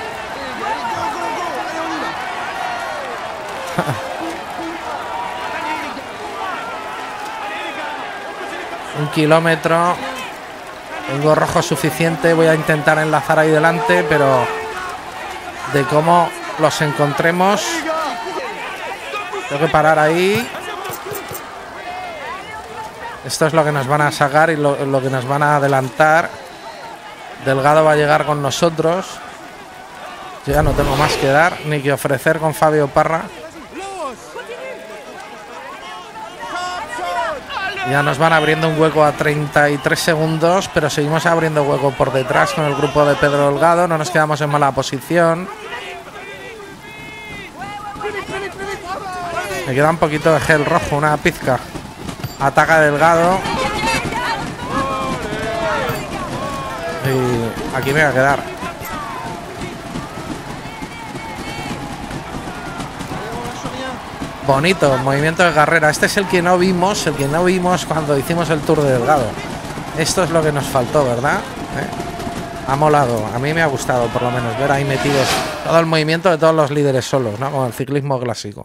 Un kilómetro. Tengo rojo suficiente. Voy a intentar enlazar ahí delante, pero de cómo los encontremos, tengo que parar ahí. Esto es lo que nos van a sacar y lo que nos van a adelantar. Delgado va a llegar con nosotros. Yo ya no tengo más que dar ni que ofrecer con Fabio Parra. Ya nos van abriendo un hueco a 33 segundos, pero seguimos abriendo hueco por detrás con el grupo de Pedro Delgado. No nos quedamos en mala posición. Me queda un poquito de gel rojo, una pizca. Ataca Delgado. Y aquí me voy a quedar. Bonito, movimiento de carrera. Este es el que no vimos cuando hicimos el Tour de Delgado. Esto es lo que nos faltó, ¿verdad? Ha molado, a mí me ha gustado por lo menos ver ahí metidos todo el movimiento de todos los líderes solos, ¿no? Como el ciclismo clásico.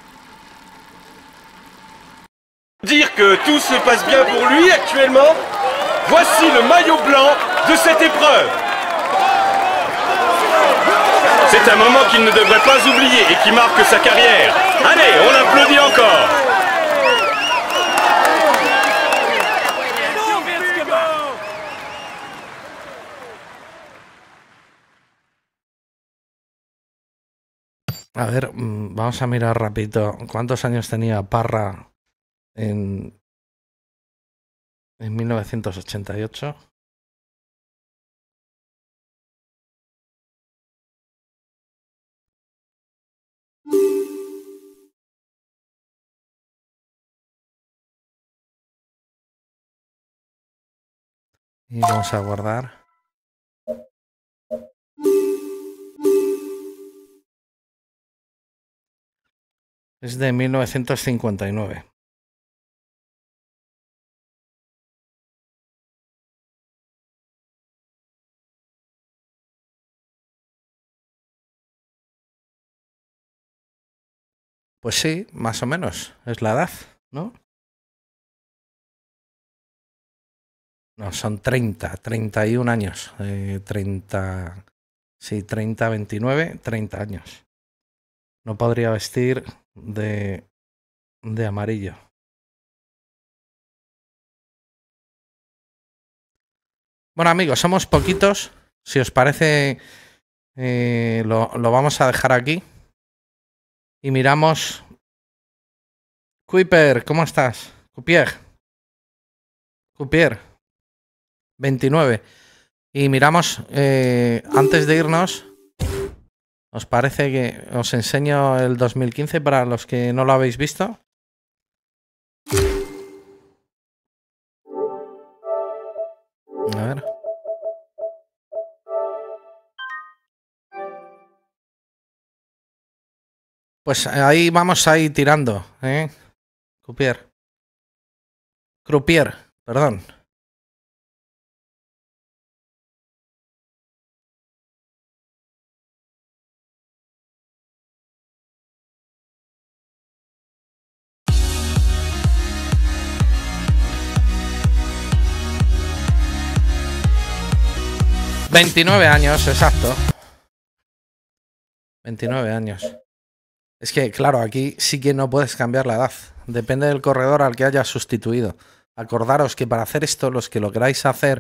Dire que tout se passe bien pour lui actuellement. Voici le maillot blanc de cette épreuve. C'est un moment qu'il ne devrait pas oublier et qui marque sa carrière. Allez, on l'applaudit encore. A ver, vamos a mirar rapidito. ¿Cuántos años tenía Parra en 1988? Y vamos a guardar. Es de 1959. Pues sí, más o menos. Es la edad, ¿no? No, son 31 años. 30, sí, 30, 29, 30 años. No podría vestir de amarillo. Bueno, amigos, somos poquitos. Si os parece, lo vamos a dejar aquí. Y miramos. Kuiper, ¿cómo estás? Cupier. 29. Y miramos, antes de irnos, ¿os parece que os enseño el 2015 para los que no lo habéis visto? A ver. Pues ahí vamos ahí tirando, ¿eh? Croupier, perdón. ...29 años, exacto. 29 años. Es que, claro, aquí sí que no puedes cambiar la edad. Depende del corredor al que hayas sustituido. Acordaros que para hacer esto, los que lo queráis hacer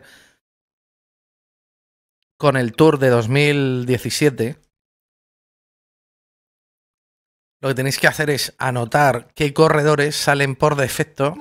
con el Tour de 2017, lo que tenéis que hacer es anotar qué corredores salen por defecto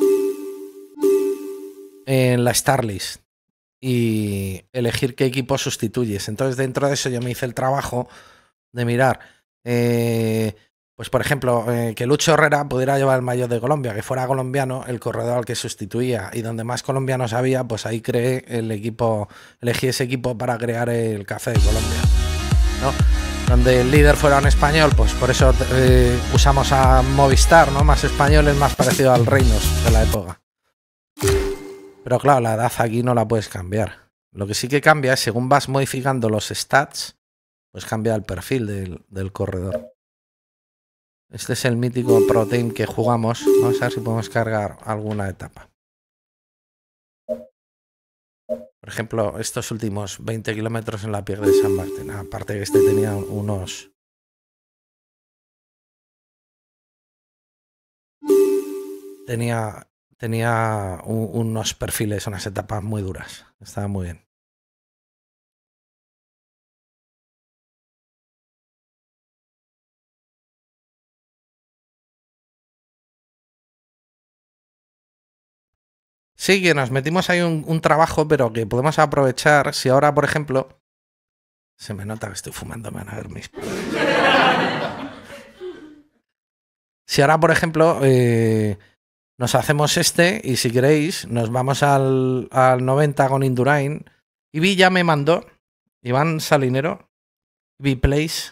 en la Star List y elegir qué equipo sustituyes. Entonces, dentro de eso yo me hice el trabajo de mirar, pues por ejemplo, que Lucho Herrera pudiera llevar el maillot de Colombia, que fuera colombiano el corredor al que sustituía, y donde más colombianos había, pues ahí creé el equipo, elegí ese equipo para crear el Café de Colombia, ¿no? Donde el líder fuera un español, pues por eso usamos a Movistar, ¿no? Más españoles, más parecido al Reinos de la época. Pero claro, la edad aquí no la puedes cambiar. Lo que sí que cambia es, según vas modificando los stats, pues cambia el perfil del corredor. Este es el mítico Pro Team que jugamos. Vamos a ver si podemos cargar alguna etapa. Por ejemplo, estos últimos 20 kilómetros en la Pierre de San Martín. Aparte que este tenía unos... Tenía unos perfiles, unas etapas muy duras. Estaba muy bien. Sí, que nos metimos ahí un trabajo, pero que podemos aprovechar. Si ahora, por ejemplo... Se me nota que estoy fumando, me van a ver mis... Si ahora, por ejemplo, nos hacemos este y si queréis, nos vamos al 90 con Indurain. Ibi ya me mandó, Iván Salinero, Ibi Place.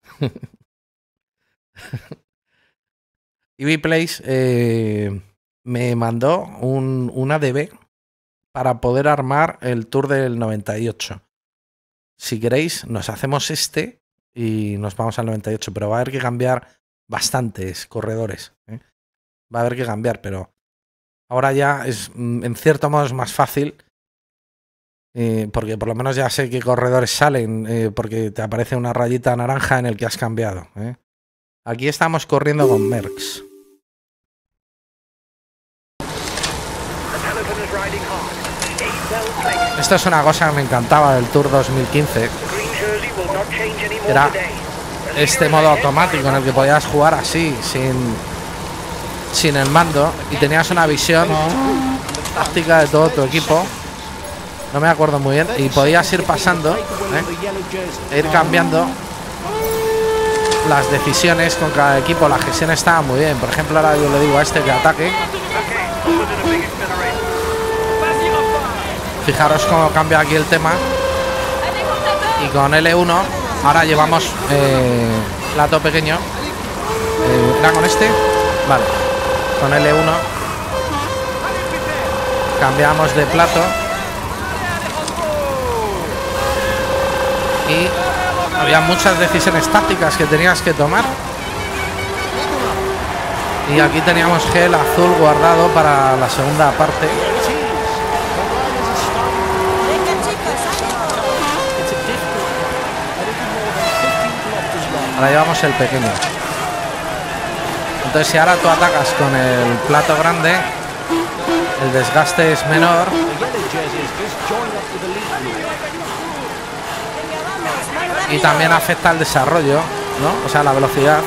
Ibi Place me mandó una DB para poder armar el Tour del 98. Si queréis, nos hacemos este y nos vamos al 98, pero va a haber que cambiar bastantes corredores, ¿eh? Va a haber que cambiar, pero ahora ya es, en cierto modo, es más fácil porque por lo menos ya sé qué corredores salen, porque te aparece una rayita naranja en el que has cambiado. Aquí estamos corriendo con Merckx. Esto es una cosa que me encantaba del Tour 2015. Era este modo automático en el que podías jugar así, sin el mando, y tenías una visión táctica de todo tu equipo. No me acuerdo muy bien. Y podías ir pasando, e ir cambiando las decisiones con cada equipo. La gestión estaba muy bien. Por ejemplo, ahora yo le digo a este que ataque. Fijaros cómo cambia aquí el tema. Y con L1 ahora llevamos plato pequeño. ¿Era con este? Vale. Con L1 cambiamos de plato. Y había muchas decisiones tácticas que tenías que tomar. Y aquí teníamos gel azul guardado para la segunda parte. Ahora llevamos el pequeño. Entonces, si ahora tú atacas con el plato grande, el desgaste es menor. Y también afecta al desarrollo, ¿no? O sea, la velocidad.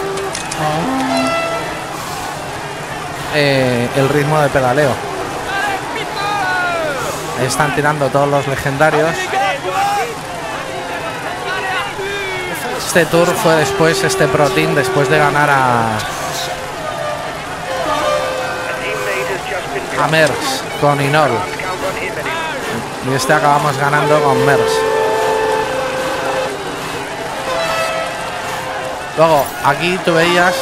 El ritmo de pedaleo. Ahí están tirando todos los legendarios. Este tour fue después, este Pro Team, después de ganar a Merckx con Inol. Y este acabamos ganando con Merckx. Luego, aquí tú veías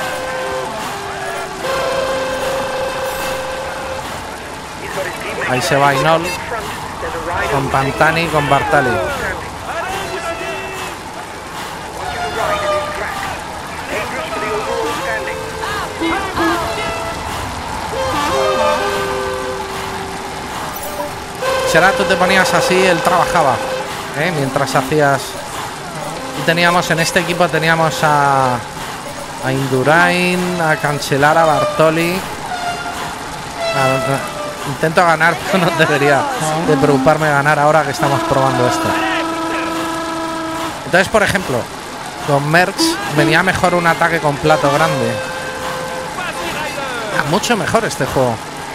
ahí se va Inol con Pantani y con Bartali. Si ahora tú te ponías así, él trabajaba, mientras hacías. Y teníamos en este equipo teníamos a Indurain, a Cancellara, a Bartoli. Intento ganar, pero no debería de preocuparme ganar ahora que estamos probando esto. Entonces, por ejemplo, con Merckx venía mejor un ataque con plato grande. Mucho mejor este juego.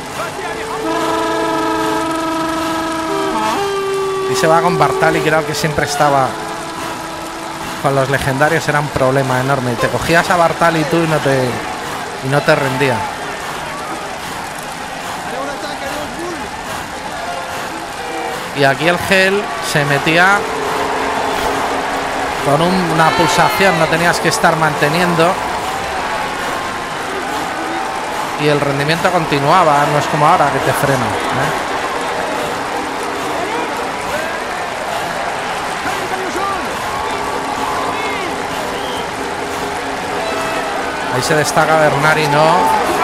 Y se va con Bartali, creo que siempre estaba con los legendarios, era un problema enorme. Y te cogías a Bartali tú y no te rendía. Y aquí el gel se metía con una pulsación, no tenías que estar manteniendo. Y el rendimiento continuaba, no es como ahora que te frena, Ahí se destaca Bernari, ¿no?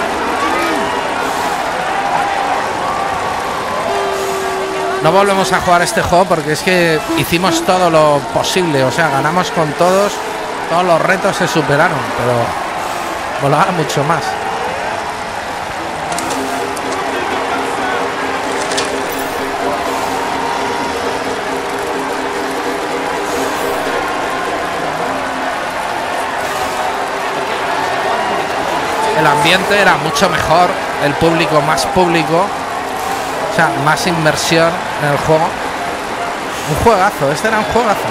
No volvemos a jugar este juego porque es que hicimos todo lo posible. O sea, ganamos con todos. Todos los retos se superaron, pero volaba mucho más. El ambiente era mucho mejor, el público más público, o sea, más inmersión en el juego. Un juegazo, este era un juegazo.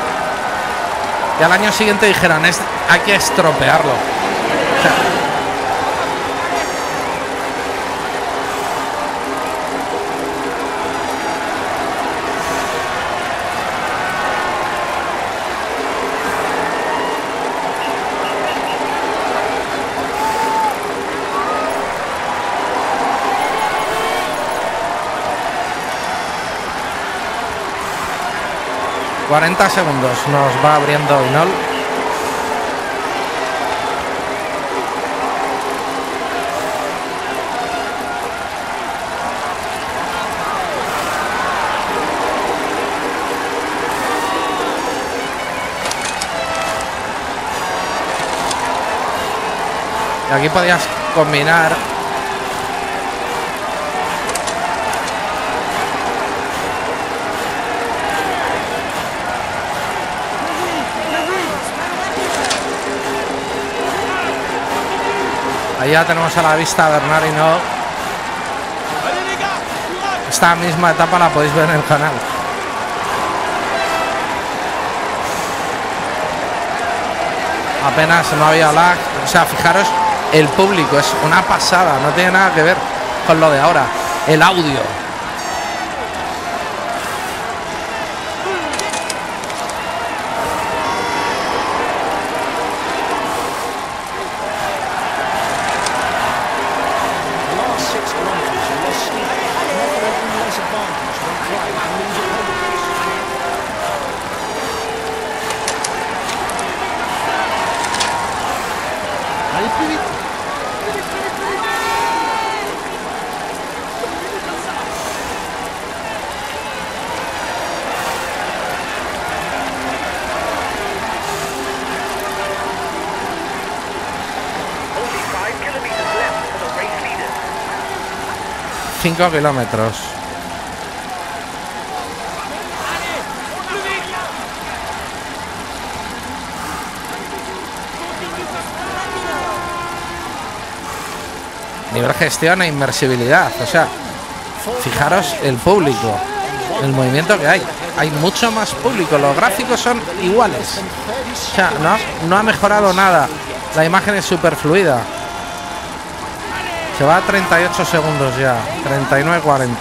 Y al año siguiente dijeron, hay que estropearlo. O sea, ...40 segundos nos va abriendo Inol. Y aquí podías combinar. Ahí ya tenemos a la vista a Bernard Hinault. Esta misma etapa la podéis ver en el canal. Apenas no había lag. O sea, fijaros, el público es una pasada. No tiene nada que ver con lo de ahora. El audio. Only 5 kilometers left for the race leaders. 5 kilómetros. Nivel gestión e inmersibilidad. O sea, fijaros el público, el movimiento que hay. Hay mucho más público. Los gráficos son iguales. O sea, no ha mejorado nada. La imagen es súper fluida. Se va a 38 segundos ya. 39-40.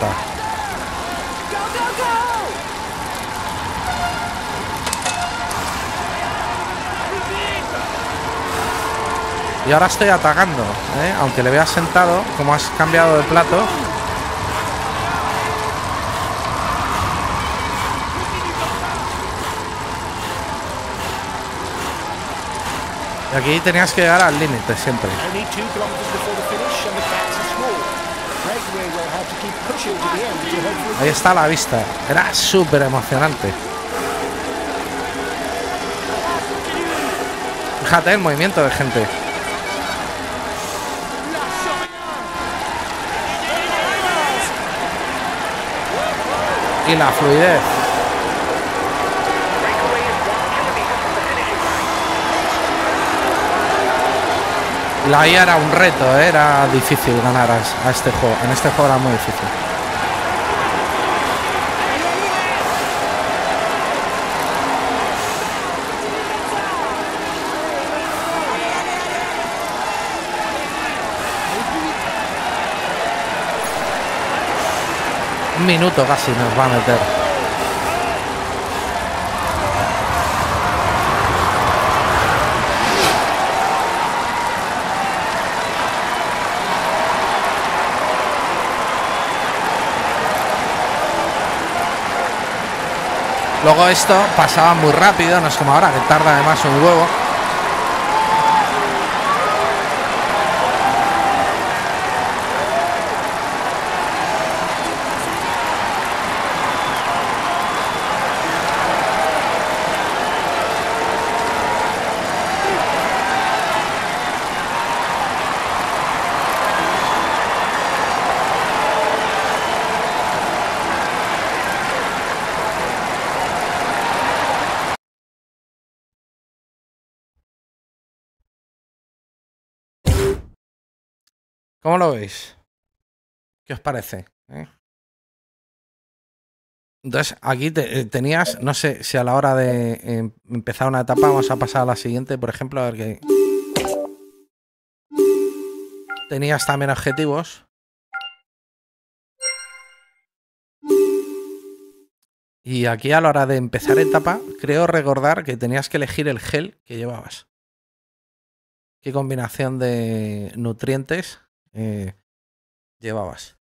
Y ahora estoy atacando, ¿eh? Aunque le veas sentado, como has cambiado de plato. Y aquí tenías que llegar al límite siempre. Ahí está la vista. Era súper emocionante. Fíjate el movimiento de gente. Y la fluidez. Breakaway is 1 kilometer from the finishing line. La IA era un reto, ¿eh? Era difícil ganar a este juego. En este juego era muy difícil. Un minuto casi nos va a meter. Luego esto pasaba muy rápido, no es como ahora que tarda además un huevo. ¿Cómo lo veis? ¿Qué os parece? Entonces, aquí tenías, no sé si a la hora de empezar una etapa, vamos a pasar a la siguiente, por ejemplo, a ver que tenías también objetivos. Y aquí a la hora de empezar etapa, creo recordar que tenías que elegir el gel que llevabas. ¿Qué combinación de nutrientes llevabas?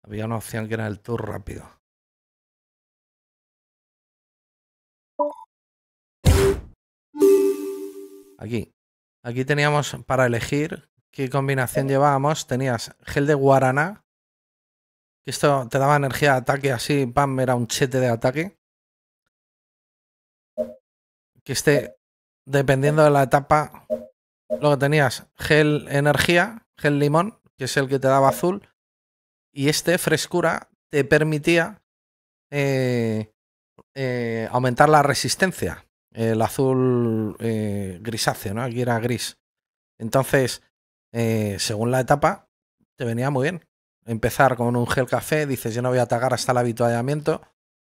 Había una opción que era el tour rápido. Aquí teníamos para elegir qué combinación llevábamos. Tenías gel de guaraná, que esto te daba energía de ataque, así, pam, era un chete de ataque. Que dependiendo de la etapa, luego tenías gel energía, gel limón, que es el que te daba azul, y frescura, te permitía aumentar la resistencia. El azul grisáceo, ¿no? Aquí era gris. Entonces, según la etapa, te venía muy bien. Empezar con un gel café, dices, yo no voy a atacar hasta el habituallamiento.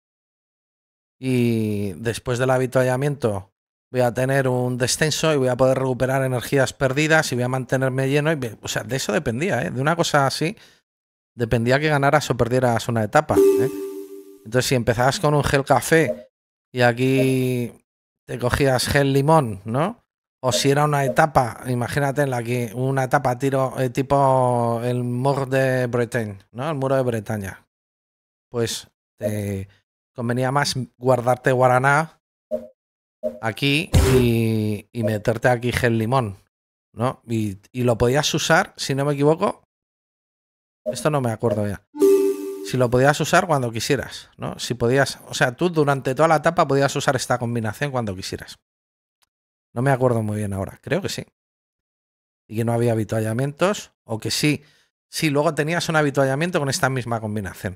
Y después del habituallamiento voy a tener un descenso y voy a poder recuperar energías perdidas y voy a mantenerme lleno. O sea, de eso dependía, ¿eh? De una cosa así, dependía que ganaras o perdieras una etapa, ¿eh? Entonces, si empezabas con un gel café y aquí te cogías gel limón, ¿no? O si era una etapa, imagínate en la que una etapa tipo el muro de Bretagne, ¿no? El muro de Bretaña. Pues te convenía más guardarte guaraná aquí y meterte aquí gel limón, ¿no? Y lo podías usar, si no me equivoco, esto no me acuerdo ya. Si lo podías usar cuando quisieras, ¿no? Si podías, o sea, tú durante toda la etapa podías usar esta combinación cuando quisieras. No me acuerdo muy bien ahora, creo que sí. Y que no había habituallamientos, o que sí. Sí, luego tenías un habituallamiento con esta misma combinación.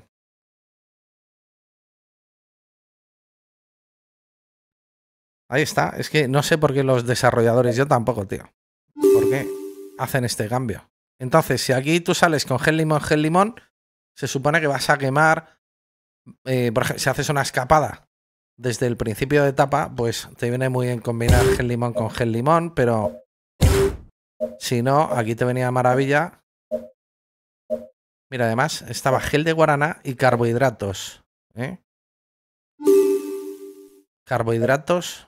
Ahí está. Es que no sé por qué los desarrolladores, yo tampoco, tío. ¿Por qué hacen este cambio? Entonces, si aquí tú sales con gel limón, se supone que vas a quemar, por ejemplo, si haces una escapada desde el principio de etapa, pues te viene muy bien combinar gel limón con gel limón, pero si no, aquí te venía maravilla. Mira, además estaba gel de guaraná y carbohidratos, ¿eh? Carbohidratos.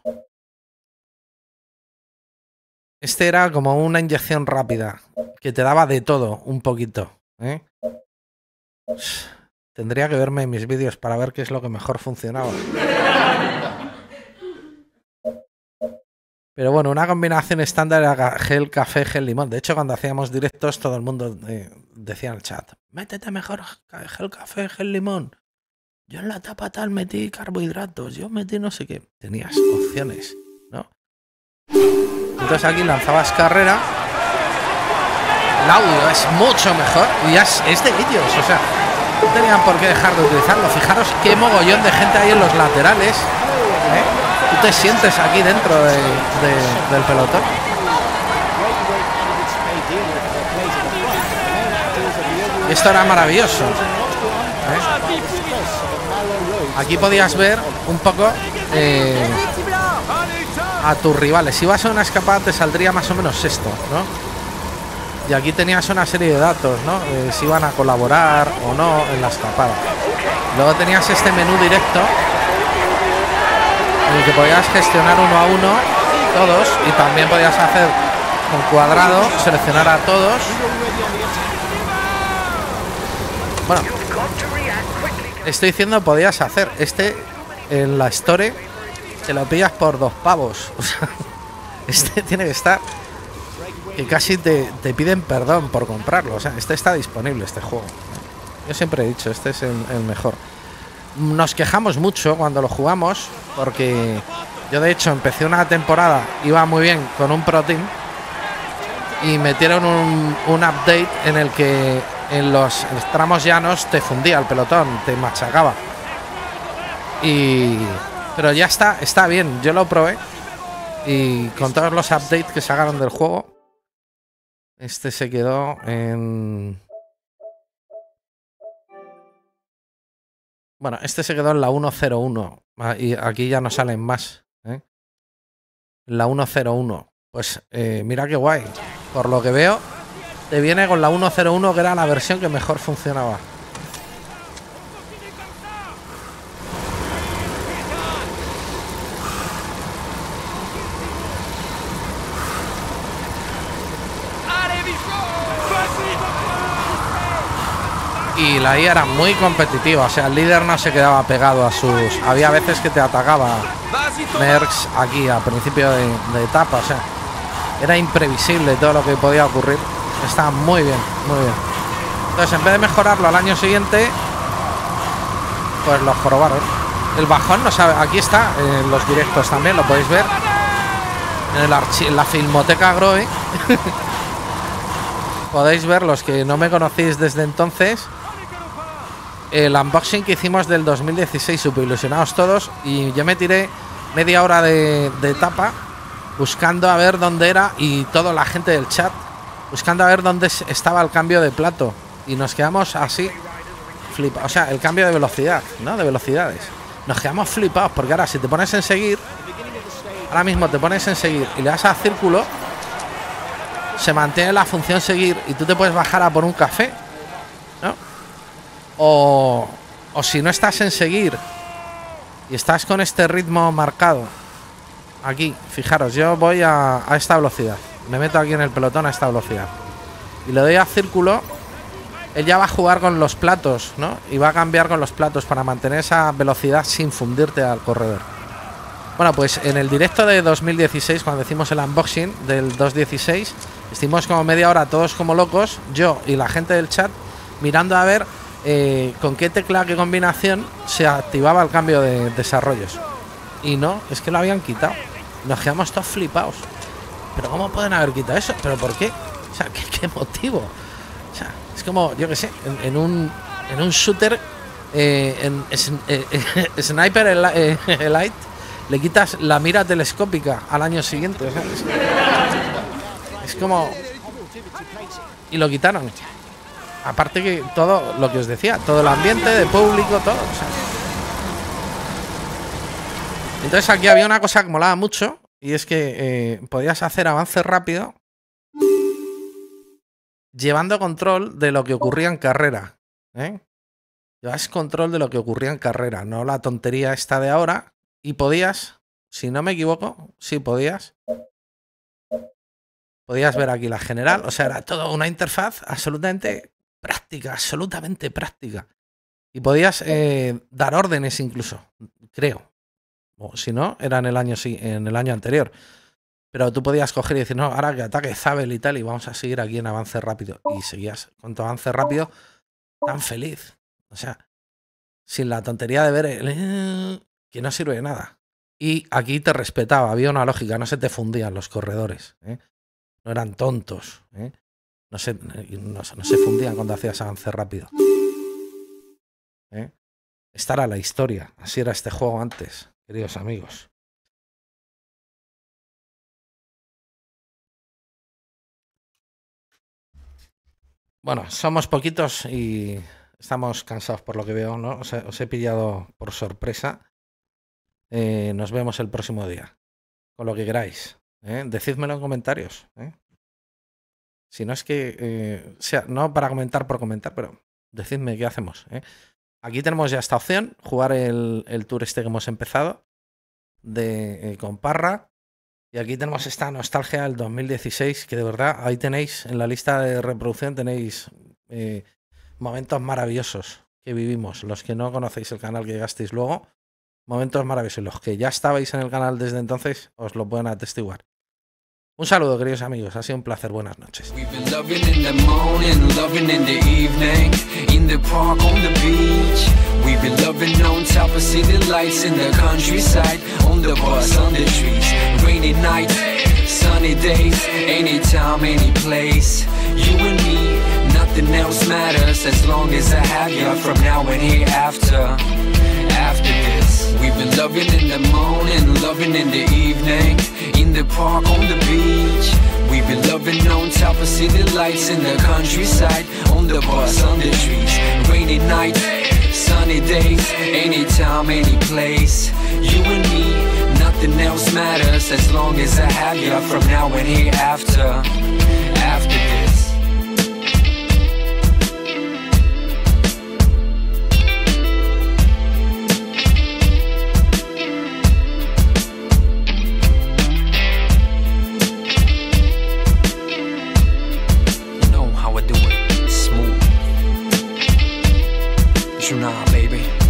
Este era como una inyección rápida, que te daba de todo, un poquito, ¿eh? Tendría que verme mis vídeos para ver qué es lo que mejor funcionaba. Pero bueno, una combinación estándar era gel, café, gel, limón. De hecho, cuando hacíamos directos, todo el mundo decía en el chat, métete mejor gel, café, gel, limón. Yo en la etapa tal metí carbohidratos, yo metí no sé qué. Tenías opciones, ¿no? Entonces aquí lanzabas carrera. El audio es mucho mejor y ya es de ellos, o sea, no tenían por qué dejar de utilizarlo. Fijaros qué mogollón de gente hay en los laterales, ¿eh? Tú te sientes aquí dentro del pelotón. Esto era maravilloso, ¿eh? Aquí podías ver un poco a tus rivales. Si vas a una escapada te saldría más o menos esto, ¿no? Y aquí tenías una serie de datos, ¿no? Si iban a colaborar o no en la escapada. Luego tenías este menú directo en el que podías gestionar uno a uno todos y también podías hacer un cuadrado, seleccionar a todos. Bueno, estoy diciendo podías hacer en la Store te lo pillas por 2 pavos. O sea, tiene que estar que casi te piden perdón por comprarlo. O sea, está disponible este juego. Yo siempre he dicho, este es el mejor. Nos quejamos mucho cuando lo jugamos porque yo de hecho empecé una temporada, iba muy bien con un Pro Team y metieron un update en el que en los tramos llanos te fundía el pelotón, te machacaba. Pero ya está bien, yo lo probé y con todos los updates que sacaron del juego, se quedó en... Bueno, se quedó en la 1.01 y aquí ya no salen más, ¿eh? La 1.01. Pues mira qué guay. Por lo que veo, te viene con la 1.01, que era la versión que mejor funcionaba. Y la IA era muy competitiva, o sea, el líder no se quedaba pegado a sus... Había veces que te atacaba Mercs aquí a principio de etapa, o sea, era imprevisible todo lo que podía ocurrir. Estaba muy bien, muy bien. Entonces, en vez de mejorarlo al año siguiente, pues lo jorobaron. El bajón no sabe, aquí está, en los directos también, lo podéis ver. En la Filmoteca Groe. Podéis ver, los que no me conocéis desde entonces, el unboxing que hicimos del 2016, super ilusionados todos, y yo me tiré media hora de etapa buscando a ver dónde era, y toda la gente del chat buscando a ver dónde estaba el cambio de plato, y nos quedamos así flipados, o sea, el cambio de velocidad, ¿no? De velocidades. Nos quedamos flipados, porque ahora si te pones en seguir, ahora mismo te pones en seguir y le das a círculo, se mantiene la función seguir y tú te puedes bajar a por un café, ¿no? O si no estás en seguir y estás con este ritmo marcado, aquí, fijaros, yo voy a esta velocidad, me meto aquí en el pelotón a esta velocidad y le doy a círculo, él ya va a jugar con los platos, ¿no? Y va a cambiar con los platos para mantener esa velocidad sin fundirte al corredor. Bueno, pues en el directo de 2016, cuando hicimos el unboxing del 2.16, estuvimos como media hora todos como locos, yo y la gente del chat, mirando a ver con qué tecla, qué combinación se activaba el cambio de desarrollos. Y no, es que lo habían quitado. Nos quedamos todos flipados. ¿Pero cómo pueden haber quitado eso? ¿Pero por qué? O sea, ¿qué motivo? O sea, es como, yo qué sé, en un shooter, Sniper Elite, le quitas la mira telescópica al año siguiente, ¿sabes? Es como... Y lo quitaron. Aparte que todo lo que os decía, todo el ambiente de público, todo, o sea. Entonces aquí había una cosa que molaba mucho, y es que podías hacer avance rápido llevando control de lo que ocurría en carrera, ¿eh? Llevas control de lo que ocurría en carrera, no la tontería esta de ahora. Y podías, si no me equivoco, sí podías ver aquí la general, o sea, era todo una interfaz absolutamente práctica. Y podías dar órdenes incluso, creo. O si no, era en el año anterior. Pero tú podías coger y decir, no, ahora que ataque Zabel y tal, y vamos a seguir aquí en avance rápido. Y seguías con tu avance rápido tan feliz. O sea, sin la tontería de ver que no sirve de nada. Y aquí te respetaba, había una lógica, no se te fundían los corredores, ¿eh? No eran tontos, ¿eh? No se fundían cuando hacías avance rápido, ¿eh? Esta era la historia, así era este juego antes, queridos amigos. Bueno, somos poquitos y estamos cansados por lo que veo, ¿no? Os he pillado por sorpresa. Nos vemos el próximo día, con lo que queráis, ¿eh? Decídmelo en comentarios, ¿eh? Si no es que sea, no para comentar por comentar, pero decidme qué hacemos, ¿eh? Aquí tenemos ya esta opción, jugar el tour este que hemos empezado con Parra. Y aquí tenemos esta nostalgia del 2016, que de verdad ahí tenéis, en la lista de reproducción tenéis momentos maravillosos que vivimos. Los que no conocéis el canal, que llegasteis luego, momentos maravillosos. Los que ya estabais en el canal desde entonces os lo pueden atestiguar. Un saludo, queridos amigos, ha sido un placer, buenas noches. We've been loving on top of city lights in the countryside, on the bus, on the trees, rainy nights, sunny days, anytime, any place. You and me, nothing else matters as long as I have you from now and hereafter. After this, we've been loving in the morning, loving in the evening, in the park, on the beach. We've been loving on top of city lights in the countryside, on the bus, on the trees, rainy nights, sunny days, anytime, any place. You and me, nothing else matters as long as I have you from now and hereafter. After this. You know how I do it, smooth. you now, baby.